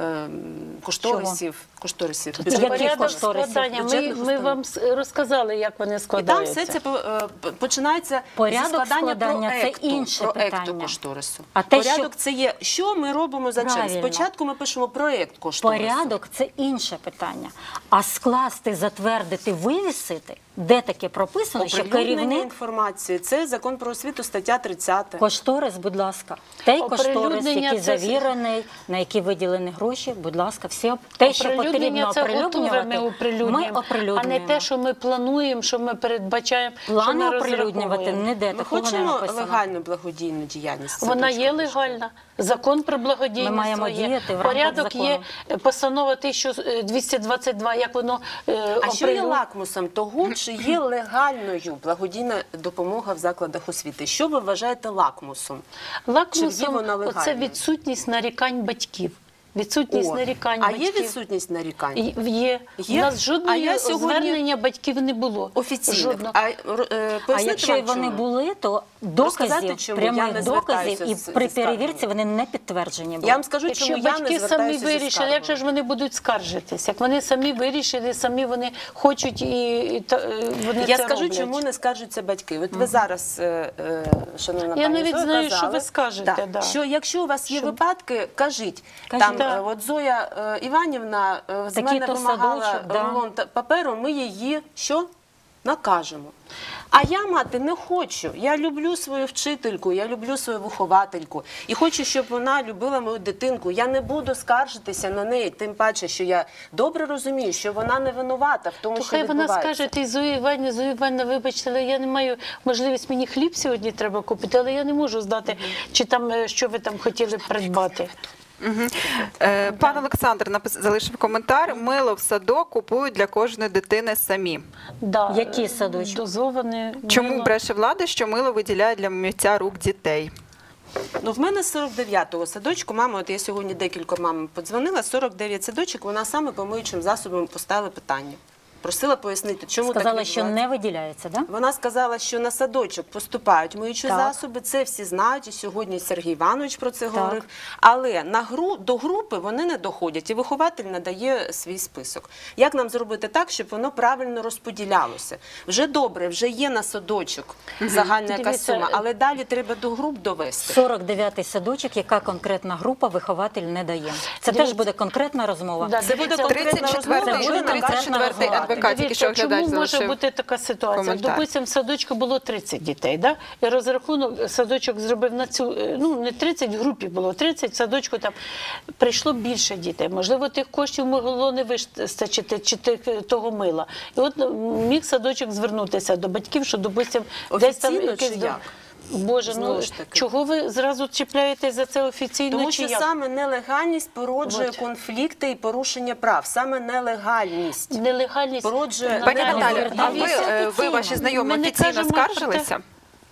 кошторисів».
Яких
Порядок
кошторисів?
складання.
Бюджетних
Ми
установ.
вам розказали, як вони
І там
складаються.
все це починається
Порядок
зі складання
складання – це
проекту,
інше питання.
кошторису.
А те,
Порядок це є, що ми робимо за час.
Правильно.
Спочатку ми пишемо проект кошторису.
Порядок – це інше питання. А скласти, затвердити, вивісити, де таке прописано, що
Оприлюднення
керівник
інформації. Це закон про освіту, стаття 30.
кошторис, будь ласка. Той кошторис,
Оприлюднення
який
це-
завірений, на який виділені гроші, будь ласка, все. Те, що
Оприлюднення
потрібно
це готове,
оприлюднювати,
ми оприлюднюємо,
ми оприлюднюємо.
а не те, що ми плануємо, що ми передбачаємо, що ми
Плани оприлюднювати
розраховуємо.
ніде
Ми
такого не
хочемо
написано.
легальну благодійну діяльність.
Вона є
садочка коштує.
легальна. Закон про благодійність
Ми маємо
є.
діяти в рамках
Порядок є.
закону.
Постанова 1222, як воно
А що є лакмусом того, чи є легальною благодійна допомога в закладах освіти? Що ви вважаєте лакмусом? Чи є
Лакмусом
вона
це
легальною?
відсутність нарікань батьків. Відсутність
О,
нарікань
а
батьків.
є відсутність нарікань?
Є.
Є?
У нас жодного
А я сьогодні-
звернення батьків не було.
Офіційно.
Жодного.
А
Пояснити
якщо
вам
і вони
чому?
були, то
Розказати,
доказів,
чому? Я не
прямих
звертаюся
доказів,
з-
і при
зі скаргами.
перевірці вони не підтверджені були.
Я вам скажу,
Якщо
чому я не
батьки самі
звертаюся зі
вирішили, як же ж вони будуть скаржитись? Як вони самі вирішили, самі вони хочуть і вони
Я
це
скажу,
роблять.
чому не скаржаться батьки. От ви зараз, шановна
Я
пані
навіть
Зоя,
знаю,
казали,
що ви скажете, да.
що якщо у вас є
Що?
випадки, кажіть.
Кажіть.
Там,
Да.
от Зоя Іванівна з мене
Такий-то
вимагала
садочок, да.
рулон паперу, ми її що? Накажемо. А я, мати, не хочу. Я люблю свою вчительку, я люблю свою виховательку. І хочу, щоб вона любила мою дитинку. Я не буду скаржитися на неї, тим паче, що я добре розумію, що вона не винувата в тому,
То
що
хай вона
відбувається.
скаже, ти Зоя Іванівна, вибачте, але я не маю можливість, мені хліб сьогодні треба купити, але я не можу здати, чи там, що ви там хотіли придбати.
Пан Олександр залишив коментар. Мило в садок купують для кожної дитини самі.
Да,
Які садочки?
Дозоване.
Чому
мило.
бреше влада, що мило виділяє для миття рук дітей?
Ну, в мене з 49-го садочку, мама, от я сьогодні декільком мамам подзвонила, 49 садочок, вона саме по миючим засобам поставила питання. Просила пояснити, чому
Сказала,
так
що
відбувається.
не виділяється, да?
Вона сказала, що на садочок поступають миючі
Так.
засоби, це всі знають, і сьогодні Сергій Іванович про це говорив. Але до групи вони не доходять, і вихователь надає свій список. Як нам зробити так, щоб воно правильно розподілялося? Вже добре, вже є на садочок загальна якась
Дивіться,
сума, але далі треба до груп довести.
49-й садочок, яка конкретна група вихователь не дає. Це
Дивіться.
теж буде конкретна розмова.
Да,
Це буде
дивіться,
конкретна розмова,
34-й
буде
і
нам
34-й
далі
НВК, тільки що
Дивіться,
глядач
чому може
залишив
бути така ситуація?
коментар.
Допустим, в садочку було 30 дітей, да? І розрахунок садочок зробив на цю, ну не 30, в групі було 30, в садочку там прийшло більше дітей. Можливо, тих коштів могло не вистачити, чи того мила. І от міг садочок звернутися до батьків, що, допустим, десь там
Офіційно
якесь...
чи як?
Боже, ну
Знову ж таки.
чого ви зразу чіпляєтесь за це офіційно
Тому
чи
що
як?
саме нелегальність породжує
От.
конфлікти і порушення прав. Саме нелегальність.
Нелегальність.
Породжує-
Пані
Наталя,
Наталю, а ви
офіційно.
ваші знайомі
Ми не
офіційно
кажемо про те-
скаржилися?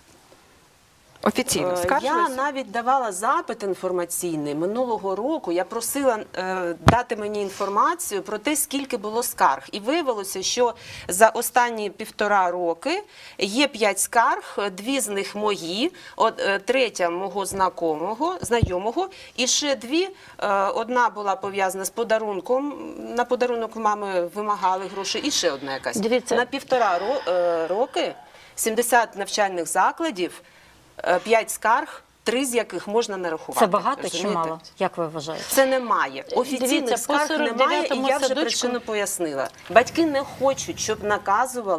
Офіційно
Я
скаржилися?
навіть давала запит інформаційний минулого року. Я просила дати мені інформацію про те, скільки було скарг. І виявилося, що за останні 1,5 роки є 5 скарг, 2 з них мої, 3 мого знайомого, і ще 2, одна була пов'язана з подарунком, на подарунок мами вимагали гроші, і ще одна якась.
Дивіться.
На 1,5 роки 70 навчальних закладів, 5 скарг, 3 з яких можна нарахувати.
Це багато чи
розумієте?
мало? Як ви вважаєте?
Це немає. Офіційних
Дивіться, по
скарг немає, і
49-му
я вже
садочку-
причину пояснила. Батьки не хочуть, щоб наказували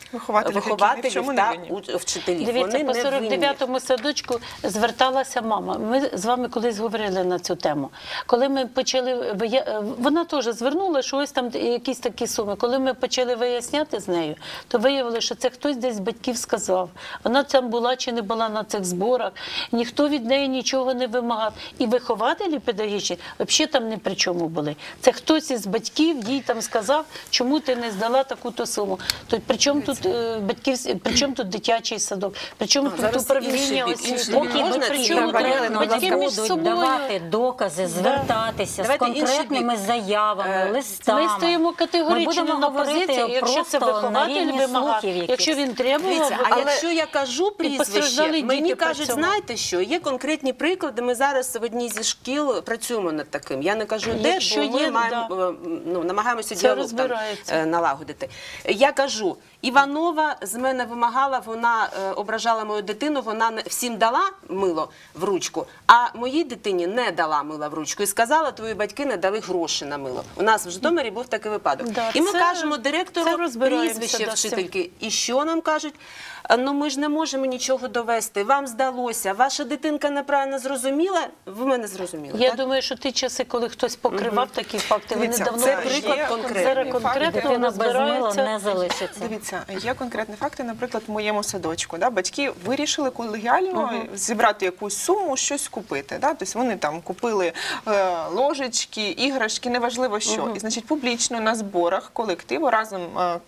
Вихователів, чому не
та
винні?
вчителів.
Дивіться,
Вони
по
не винні.
49-му садочку зверталася мама. Ми з вами колись говорили на цю тему. Коли ми почали, вона теж звернула, що ось там якісь такі суми. Коли ми почали виясняти з нею, то виявили, що це хтось десь з батьків сказав. Вона там була чи не була на цих зборах, ніхто від неї нічого не вимагав. І вихователі педагогічні взагалі там не при чому були. Це хтось із батьків їй там сказав, чому ти не здала таку-то суму. То при чому тут при чому тут дитячий садок? При чому тут
зараз
управління
інший бік,
освіти?
інший бік.
Поки
Можна
батьки,
ці
батьки між
будуть
собою.
давати докази, звертатися з
Давайте інший
конкретними
бік.
заявами, листами.
Ми стоїмо категорично
Ми будемо
на
говорити
позиції, якщо це
просто на
вихователь
рівні
вимагав,
слухів якихось.
якщо він требував,
Дивіться, а
але
якщо я кажу прізвище,
постраждали
мені
діти при
кажуть,
цьому.
знаєте що, є конкретні приклади, ми зараз в одній зі шкіл працюємо над таким. Я не кажу де,
Якщо
бо ми
є,
маємо, намагаємося
Це
діалог
розбирається.
там налагодити. Я кажу, Іванова з мене вимагала, вона ображала мою дитину, вона всім дала мило в ручку, а моїй дитині не дала мила в ручку і сказала, твої батьки не дали гроші на мило. У нас в Житомирі був такий випадок.
Да,
І ми
це-
кажемо
це
директору
розбираємося,
прізвище
да, з цим.
вчительки. І що нам кажуть? Ну ми ж не можемо нічого довести, вам здалося, ваша дитинка неправильно зрозуміла, ви мене зрозуміли.
я
так?
думаю, що ті часи, коли хтось покривав такі факти, вони
Дивіться,
давно
це
пройшли.
приклад конкретний.
Зараз
Факти.
конкретно
Дитина без мила
розбираються.
не залишиться.
Дивіться, є конкретні факти, наприклад, в моєму садочку. Да, батьки вирішили колегіально зібрати якусь суму, щось купити. Да? Тобто вони там купили ложечки, іграшки, неважливо що. І, значить, публічно на зборах колективу, разом,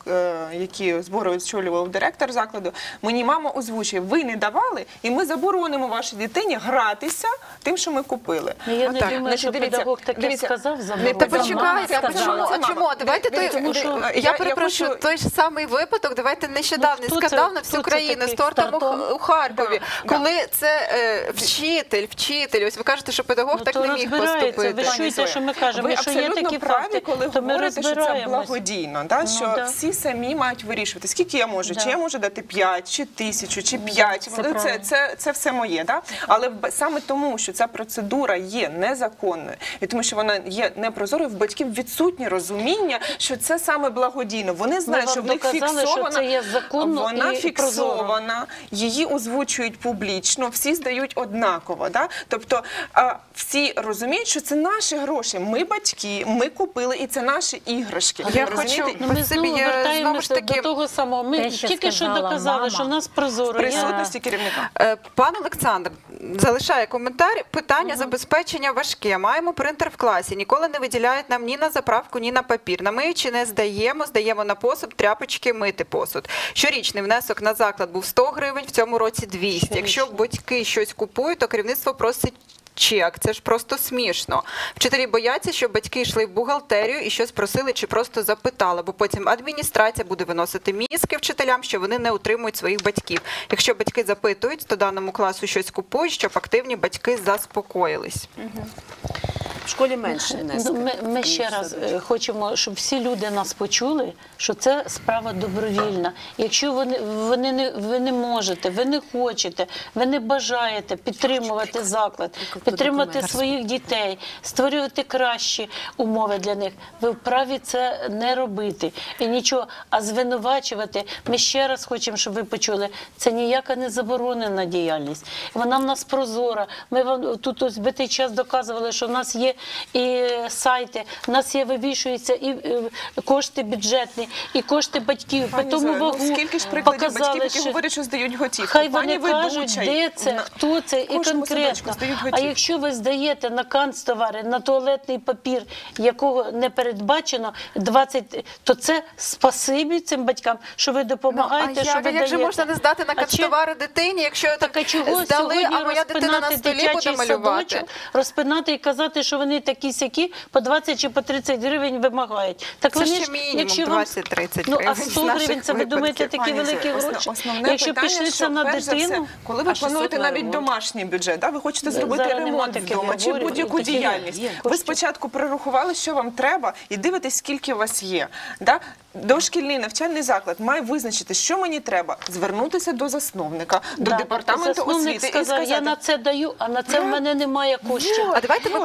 які збори очолював директор закладу, мені мама озвучує, ви не давали, і ми заборонимо вашій дитині гратися тим, що ми купили.
Я не
Отак.
думаю,
Значить,
що
дивіться,
педагог таке
дивіться,
сказав,
Та
заборонив.
почекайте, а
сказала.
чому? А чому? Давайте
Тому що
я перепрошую,
хочу-
той ж самий випадок, давайте нещодавний
Ну, хто
скандал
це?
на
Хто
всю
це
країну
такий?
з тортом
Тортом?
у Харкові,
Да.
коли це вчитель, ось ви кажете, що педагог
Ну,
так
то
не міг
розбирається.
поступити.
Ви чуєте, що ми кажемо?
Ви
Якщо є
абсолютно
такі
праві,
факти,
коли
то ми
говорите, що це
розбираємось.
благодійно, да? що
да.
всі самі мають вирішувати, скільки я можу,
Да.
чи я можу дати 5, чи 1000, чи 5.
це правильно.
Це все моє. Да? Але саме тому, що ця процедура є незаконною, і тому, що вона є непрозорою, в батьків відсутнє розуміння, що це саме благодійно. Вони знають,
вам
що в них
доказали, що
фіксована,
це є законно
вона
і
фіксована, її озвучують публічно, всі здають однаково. Да? Тобто всі розуміють, що це наші гроші, ми батьки, ми купили, і це наші іграшки.
Я
Розумієте?
хочу-
Ну, ми
Спасибі,
знову
я знову
вертаємося
ж таки-
до того самого. Ми
Те, що
тільки що
сказала
доказали,
мама.
що в нас прозоро.
В
Я-
присутності керівника.
Пан Олександр залишає коментар. Питання забезпечення важке. Маємо принтер в класі. Ніколи не виділяють нам ні на заправку, ні на папір. На миючі не здаємо на посуд, тряпочки, мити посуд. Щорічний внесок на заклад був 100 гривень, в цьому році 200. Якщо батьки щось купують, то керівництво просить чек. Це ж просто смішно. Вчителі бояться, що батьки йшли в бухгалтерію і щось просили чи просто запитали, бо потім адміністрація буде виносити мізки вчителям, що вони не утримують своїх батьків. Якщо батьки запитують, то даному класу щось купують, щоб активні батьки заспокоїлись.
В школі менше внесок.
Ми ще раз хочемо, щоб всі люди нас почули, що це справа добровільна. Якщо ви не можете, ви не хочете, ви не бажаєте підтримувати заклад, підтримати своїх дітей, створювати кращі умови для них, ви вправі це не робити. І нічого, а звинувачувати. Ми ще раз хочемо, щоб ви почули, це ніяка не заборонена діяльність. Вона в нас прозора. Ми вам тут ось битий час доказували, що в нас є і сайти, в нас є, вивішуються і кошти бюджетні, і кошти батьків. По
Пані
тому
Зоя,
вагу
скільки ж прикладів
показали,
батьків, які
що-
говорять, що здають готівку.
Хай
Пані
вони кажуть,
ведуча,
де це, хто це і
кожному садочку
конкретно.
здають
А
готівку.
якщо ви здаєте на канцтовари, на туалетний папір, якого не передбачено 20, то це спасибі цим батькам, що ви допомагаєте, що ви
як же
даєте.
можна не здати на
А чи-
канцтовари дитині, якщо
Так а чого
здали,
сьогодні
а моя дитина на
розпинати
столі
дитячий
буде малювати?
садочок, розпинати і казати, що вони такі-сякі, по 20 чи по 30 гривень вимагають. Так
Це
вони
ще
ж,
мінімум
якщо вам-
20-30
Ну, а
гривень
100
з наших
гривень, це ви думаєте,
випадків.
такі
Пані
великі
Зоя,
гроші?
основне
Якщо
питання,
пішли
що,
це на
перш за все,
дитину,
коли ви
600
плануєте
на
навіть
ремонт.
домашній бюджет, да, ви хочете зробити
Зараз нема
ремонт
таких,
вдома чи
говорю,
будь-яку
такі
діяльність.
є.
Ви спочатку прорахували, що вам треба, і дивитесь, скільки у вас є. Да? Дошкільний навчальний заклад має визначити, що мені треба, звернутися до засновника, до
Да,
департаменту
засновник
освіти і
сказав,
сказати,
я на це даю, а на це в мене немає коштів.
А давайте ми просто
І
зараз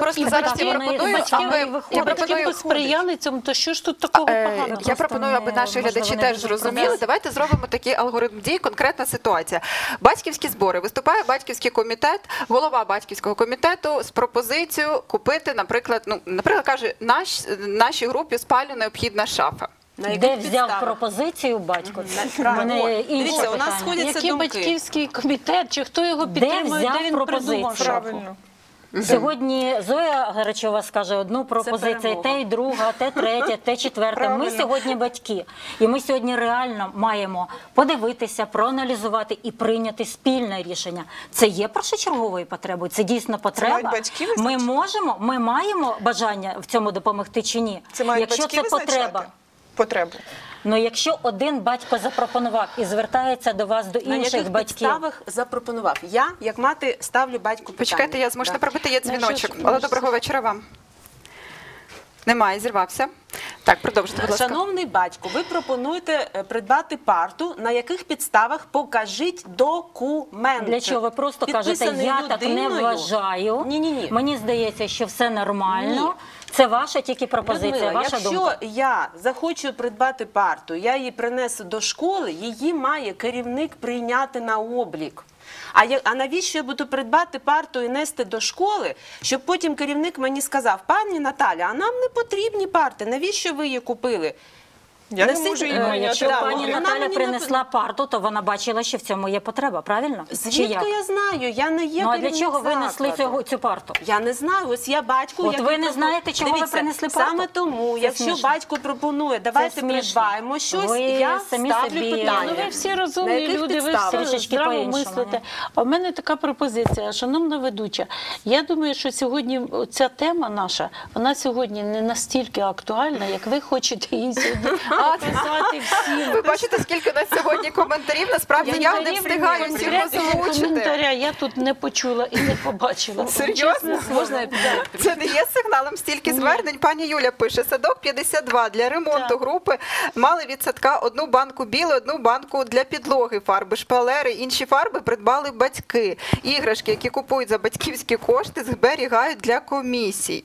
зараз
так
я
вони
пропоную,
батьки
аби-
виходять.
я
Батьки
пропоную
посприяли цьому, то що ж тут такого поганого?
Я
Просто
пропоную, аби
не-
наші
можливо,
глядачі
не
теж
дуже
зрозуміли.
процес.
Давайте зробимо такий алгоритм дій, конкретна ситуація. Батьківські збори. Виступає батьківський комітет, голова батьківського комітету з пропозицією купити, наприклад, каже, нашій групі спальню необхідна шафа.
На яких
Де взяв
підставах?
пропозицію батько? У
Правильно.
мене інше
Дивіться, у нас
питання.
сходяться
Який
думки.
батьківський комітет, чи хто його
Де
підтримує,
взяв
де він
пропозицію?
придумав шафу?
Правильно.
Сьогодні Зоя Гарачова скаже одну пропозицію,
перемога.
те й друга, те третя, те четверта. Ми
Правильно.
сьогодні батьки. І ми сьогодні реально маємо подивитися, проаналізувати і прийняти спільне рішення. Це є першочерговою потребою, це дійсно потреба.
мають батьки
Ми
визначати?
ми маємо бажання в цьому допомогти чи ні?
Це мають
Якщо
батьки
це
визначати
потреба.
потребу.
Ну, якщо один батько запропонував і звертається до вас, до
На
інших
яких
батьків,
підставах запропонував? Я, як мати, ставлю батьку питання.
Почекайте, я змушена
Да.
пробити, є дзвіночок.
що ж,
Але доброго вечора вам. Немає, зірвався. Так, продовжуйте, будь ласка.
Шановний батько, ви пропонуєте придбати парту, на яких підставах покажіть документи.
для чого ви просто кажете,
Підписаний
я так не
людиною.
вважаю.
Ні.
Мені здається, що все нормально.
Ні.
Це ваша тільки пропозиція,
Людмила,
ваша
якщо
думка.
я захочу придбати парту, я її принесу до школи, її має керівник прийняти на облік. А навіщо я буду придбати парту і нести до школи, щоб потім керівник мені сказав: пані Наталя, а нам не потрібні парти, навіщо ви її купили?
Я не
Несіть,
можу її
ну,
прийняти.
Якщо
Да,
пані
вона
Наталя
мені
принесла парту, то вона бачила, що в цьому є потреба, правильно? Чи
Звідки
як?
я знаю? Я не є
Ну а для
керівник
чого ви несли
закладу.
цю парту?
Я не знаю, ось я батьку.
От
який
ви не знаєте, чого ви
Дивіться,
принесли парту?
Саме тому,
Це
якщо
смішно.
батько пропонує, давайте
смішно.
придбаємо щось,
Ви
я
самі
ставлю
собі-
питання.
Ну, ви всі
На
розумні
яких
люди, ви
підставах?
всі
Трішечки
здраво
по-іншому,
мислите.
ні?
А в мене така пропозиція, шановна ведуча. Я думаю, що сьогодні ця тема наша, вона сьогодні не настільки актуальна, як ви хочете її сьогодні описати всім.
Ви бачите, скільки у нас сьогодні коментарів. Насправді я не встигаю всіх
Конкретного
озвучити.
коментаря я тут не почула і не побачила.
Серйозно?
Можна я піду?
Це не є сигналом стільки звернень. Пані Юля пише: садок 52 для ремонту
Так.
групи. Мали від садка одну банку білу, одну банку для підлоги, фарби, шпалери. Інші фарби придбали батьки. Іграшки, які купують за батьківські кошти, зберігають для комісій.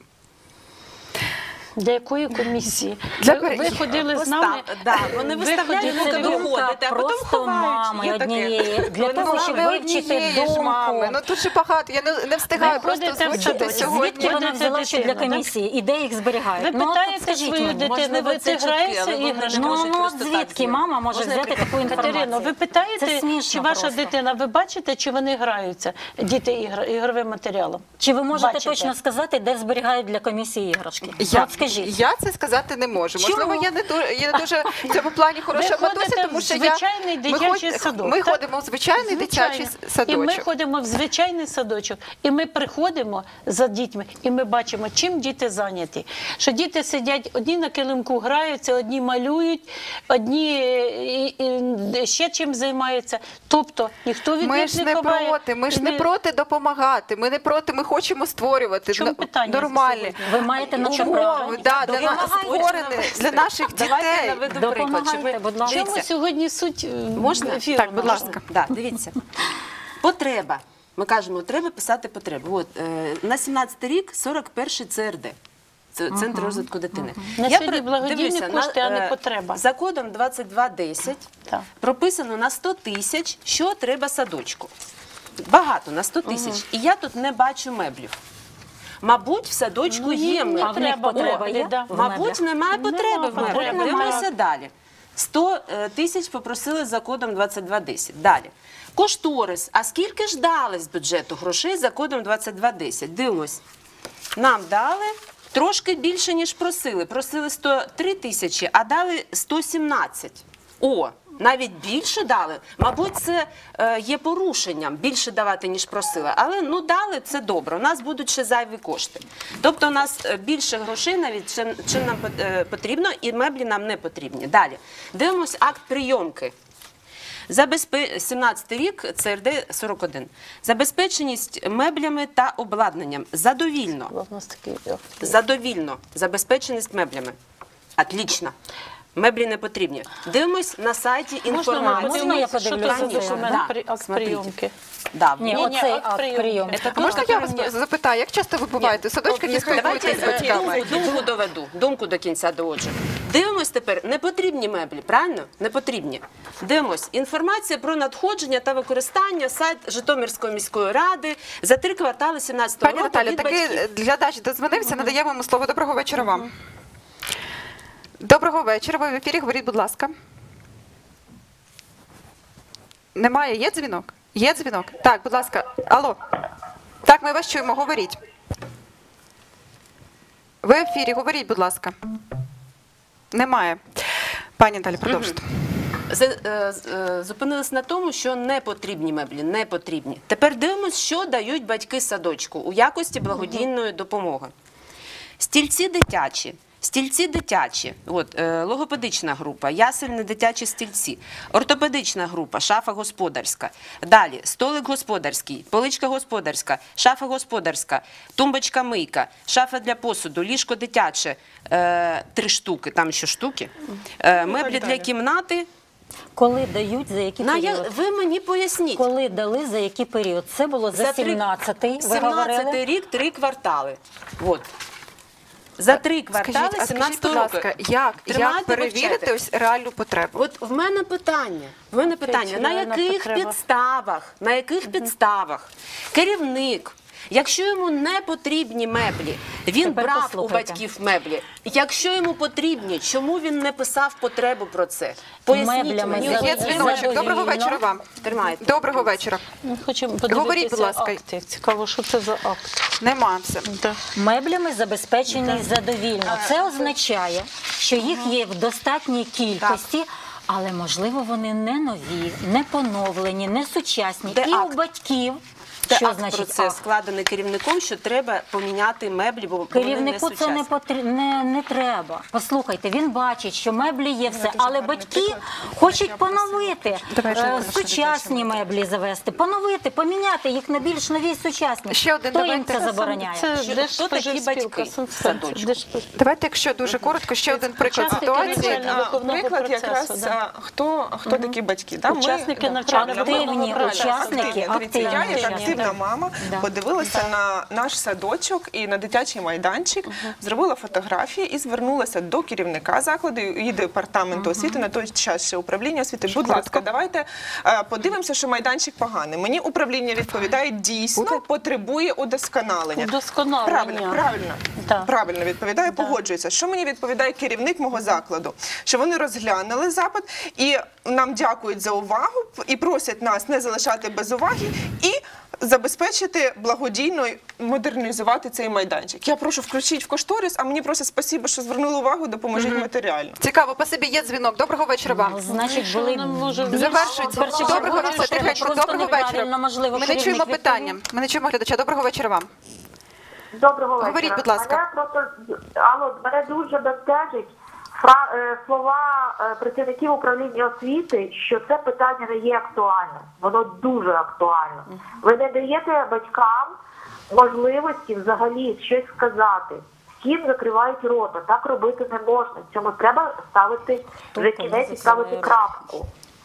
Для якої комісії?
Для
Ви ходили з нами?
Да, вони
Ви
виставляють,
ходили-
ну,
Це
ви
думка
ходите, а потім
просто
ховають.
мами
Є таке.
однієї. Для
Вони
того, щоб
Не
вивчити
однієї ж
думку.
мами. Ну тут ще багато. Я не встигаю
Ви
просто
ходите в
озвучити
садочок.
сьогодні.
Звідки вона
Ходите
взяла, що для
дитина, да?
комісії? І де їх зберігають?
Ви
Ну, от
питаєте
скажіть
свою
мені.
дитину,
Можливо,
ви
це
ти граєшся
чутки, але
і
вони не
Ну,
можуть
ну от
просто так
звідки
зробити.
мама може
Можна
взяти таку інформацію?
Катерино, ви
Це
питаєте,
смішно
чи ваша
просто.
дитина, ви бачите, чи вони граються, діти ігровим матеріалом?
Чи ви можете
Бачите?
точно сказати, де зберігають для комісії іграшки?
Я,
От скажіть.
я це сказати не можу.
Чому?
Можливо, я не дуже в цьому плані хороша
Ви
матуся,
ходите
тому
в
що
звичайний дитячий садок,
Ми
так?
ходимо в звичайний дитячий
І ми
садочок.
ходимо в звичайний садочок, і ми приходимо за дітьми, і ми бачимо, чим діти зайняті. Що діти сидять, одні на килимку граються, одні малюють, одні ще чим займаються. Тобто ніхто від
Ми
них
ж
не
не
ховає.
проти, ми ж
І
не проти допомагати. Ми не проти, ми хочемо створювати
чому питання
нормальні
сьогодні?
Ви маєте на це право.
умови, да, для нас
Допомагайте.
створені для наших
Давайте
дітей.
наведу приклад.
Допомагайте,
щоб ви-
будь ласка.
Чому
Дивіться,
сьогодні суть
Можна?
ефіру?
Так, будь
нашого?
ласка.
Да, дивіться. Потреба. Ми кажемо, треба писати потребу. От, на 17 рік 41 ЦРД. Це Центр розвитку дитини.
На
Я
сьогодні благодійні
дивлюся,
кошти, а не потреба.
За кодом 2210
Так.
прописано на 100 тисяч, що треба садочку. Багато, на 100 тисяч. І я тут не бачу меблів. Мабуть, в садочку є
А
меблі.
в них потреба є?
да.
в
Мабуть,
меблях?
немає потреби в
потреби,
меблях.
немає.
Дивимося далі. 100 тисяч попросили за кодом 2210. Далі. Кошторис. А скільки ж дали з бюджету грошей за кодом 2210? Дивимось. Нам дали трошки більше, ніж просили. Просили 103 тисячі, а дали 117. О, навіть більше дали. Мабуть, це є порушенням, більше давати, ніж просили. Але ну дали, це добре. У нас будуть ще зайві кошти. Тобто у нас більше грошей навіть, чим нам потрібно, і меблі нам не потрібні. Далі. Дивимось акт прийомки. 17 рік, ЦРД 41. Забезпеченість меблями та обладнанням. Задовільно.
У нас такий,
Задовільно. Забезпеченість меблями. Отлично. Меблі не потрібні. Дивимось на сайті інформацію.
можна я
Що це за
подивлюся?
документ?
Да,
Акт
смотрите.
прийомки.
Да,
Ні,
вот.
оцей
акт
акт
прийомки.
прийомки.
Это
А можна я вас запитаю, як часто ви буваєте в садочках і спілкуєтесь з батьками?
Думку доведу, думку до кінця доводжу. Дивимось тепер, не потрібні меблі, правильно? Не потрібні. Дивимось, інформація про надходження та використання, сайт Житомирської міської ради за 3 квартали 17 року
Пані Наталі,
від
такий
батьків.
глядач дозвонився, надаємо йому слово. Доброго вечора вам. Доброго вечора, ви в ефірі, говоріть, будь ласка. Немає? Є дзвінок? Є дзвінок? Так, будь ласка. Алло. Так, ми вас чуємо, говоріть. Ви в ефірі, говоріть, будь ласка. Немає. Пані Наталі, продовжуйте.
Зупинились на тому, що не потрібні меблі, не потрібні. Тепер дивимось, що дають батьки садочку у якості благодійної допомоги. Стільці дитячі, логопедична група, ясельні дитячі стільці, ортопедична група, шафа господарська. Далі, столик господарський, поличка господарська, шафа господарська, тумбочка-мийка, шафа для посуду, ліжко дитяче, 3 штуки, там ще штуки, меблі для кімнати.
Коли дають, за який період?
Ви мені поясніть.
Коли дали, за який період? Це було за 17-й, ви говорили?
17-й рік, 3 квартали. От. За 3 квартали
Скажіть,
17
будь
року.
ласка, як
Тримайте,
перевірити
вивчайте.
ось реальну потребу?
От в мене питання, на
реальна
яких
потреба?
підставах керівник, якщо йому не потрібні меблі, він
Тепер
брав
послухайте.
у батьків меблі. Якщо йому потрібні, чому він не писав потребу про це? Поясніть
Меблями
мені.
за-
Є дзвіночок. Доброго вечора вам.
Тримайте.
Доброго вечора.
Ми хочемо
Говоріть, будь
подивитися
ласка.
акти. Цікаво, що це за акт.
Нема все.
Да.
Меблями забезпечені задовільно. Це означає, що їх є в достатній кількості, але, можливо, вони не нові, не поновлені, не сучасні.
Де
І
акт?
у батьків,
Це
що
акт про
значить
це
акт?
складений керівником, що треба поміняти меблі, бо вони не
Керівнику це
сучасні.
не треба. Послухайте, він бачить, що меблі є все, але батьки хочуть поновити, сучасні меблі завести, поновити, поміняти їх на більш нові сучасні.
Ще один,
Хто їм
давайте.
це забороняє?
Це
Хто такі
Держспоживспілка,
батьки в садочку?
Давайте, якщо дуже коротко, ще один приклад
Учасники
ситуації.
навчально-виховного
Приклад
процесу,
якраз,
да.
хто такі батьки. Да?
Учасники
Ми-
навчально-виховного
Активні
процесу.
учасники,
Дивіться, я як
учасники.
активна мама
Да.
подивилася на наш садочок і на дитячий майданчик, зробила фотографії і звернулася до керівника закладу і департаменту освіти, на той час ще управління освіти. Будь ласка, давайте подивимося, що майданчик поганий. Мені управління відповідає, дійсно потребує удосконалення.
Удосконалення. Да.
Правильно відповідає, погоджується. Що мені відповідає керівник мого закладу? Що вони розглянули запит і нам дякують за увагу і просять нас не залишати без уваги і забезпечити благодійно модернізувати цей майданчик. Я прошу, включіть в кошторис, а мені просто спасибо, що звернули увагу, допоможіть матеріально.
Цікаво, по собі є дзвінок. Доброго вечора вам.
Значить, були
Завершується. Доброго вечора. Тихенько. Доброго вечора.
можливо,
Ми не чуємо
керівник
питання. Ми не чуємо глядача. Доброго вечора вам.
Доброго вечора.
Говоріть, будь ласка.
Мене дуже бентежить слова працівників управління освіти, що це питання не є актуальним. Воно дуже актуально. Ви не даєте батькам можливості взагалі щось сказати. Всім закривають рота. Так робити не можна. Цьому треба ставити вже кінець і ставити крапку.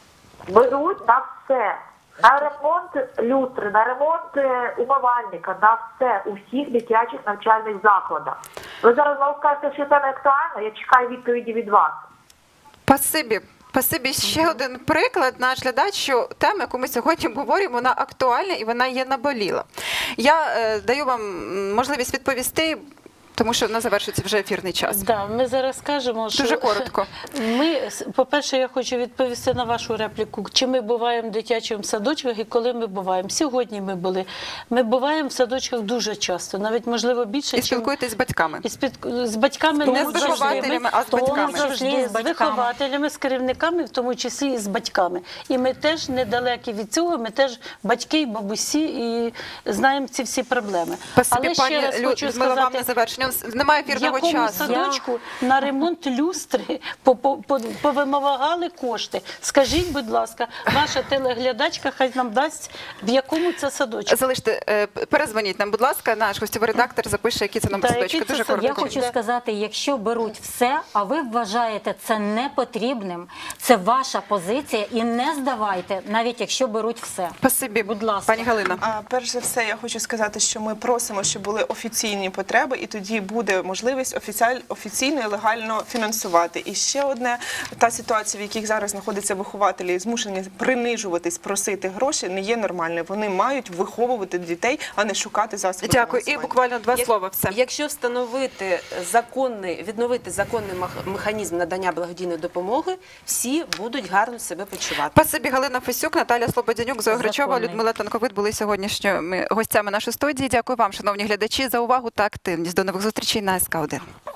Беруть на все. На ремонт люстри, на ремонт умивальника, на все у всіх дитячих навчальних закладах. Ви зараз знову скажете, що це не актуально, я чекаю відповіді від вас.
Спасибі. Спасибі. Ще один приклад, наш глядач, що тема, яку ми сьогодні говоримо, вона актуальна і вона є наболіла. Я даю вам можливість відповісти, тому що на завершується вже ефірний час.
Да, ми зараз скажемо, що
Дуже коротко.
По-перше, я хочу відповісти на вашу репліку. Чи ми буваємо в дитячому садочках і коли ми буваємо? Сьогодні ми були. Ми буваємо в садочках дуже часто, навіть, можливо, більше,
І спілкуєтесь з батьками.
з батьками.
Не
ну,
з
завжди.
вихователями, а з
В тому
батьками.
завжди,
З
з
батьками.
вихователями, з керівниками, в тому числі і з батьками. І ми теж недалекі від цього, ми теж батьки і бабусі і знаємо ці всі проблеми.
Спасибі,
Але ще
пані
раз хочу
Людмила, вам
сказати,
на завершення. немає
В
ефірного
якому
часу.
садочку на ремонт люстри повимагали кошти? Скажіть, будь ласка, ваша телеглядачка хай нам дасть, в якому це садочку.
Залиште, перезвоніть нам, будь ласка, наш гостєвий редактор запише, які це номер
Да,
садочка.
який це
Дуже
садочок?
коротко.
Я хочу сказати, якщо беруть все, а ви вважаєте це непотрібним, це ваша позиція, і не здавайте, навіть якщо беруть все.
Спасибі,
Будь ласка.
пані Галина.
Перш за все, я хочу сказати, що ми просимо, щоб були офіційні потреби, і тоді буде можливість офіційно і легально фінансувати. І ще одне, та ситуація, в якій зараз знаходяться вихователі, змушені принижуватись, просити гроші, не є нормальною. Вони мають виховувати дітей, а не шукати засоби.
Дякую. І
фінансування.
буквально два слова. Все.
Якщо відновити законний механізм надання благодійної допомоги, всі будуть гарно себе почувати.
Спасибі, Галина Фесюк, Наталя Слободянюк, Зоя Гречова,
Законний.
Людмила Танковит були сьогоднішніми гостями нашої студії. Дякую вам, шановні глядачі, за увагу та активність. До нових зустрічей на СК1.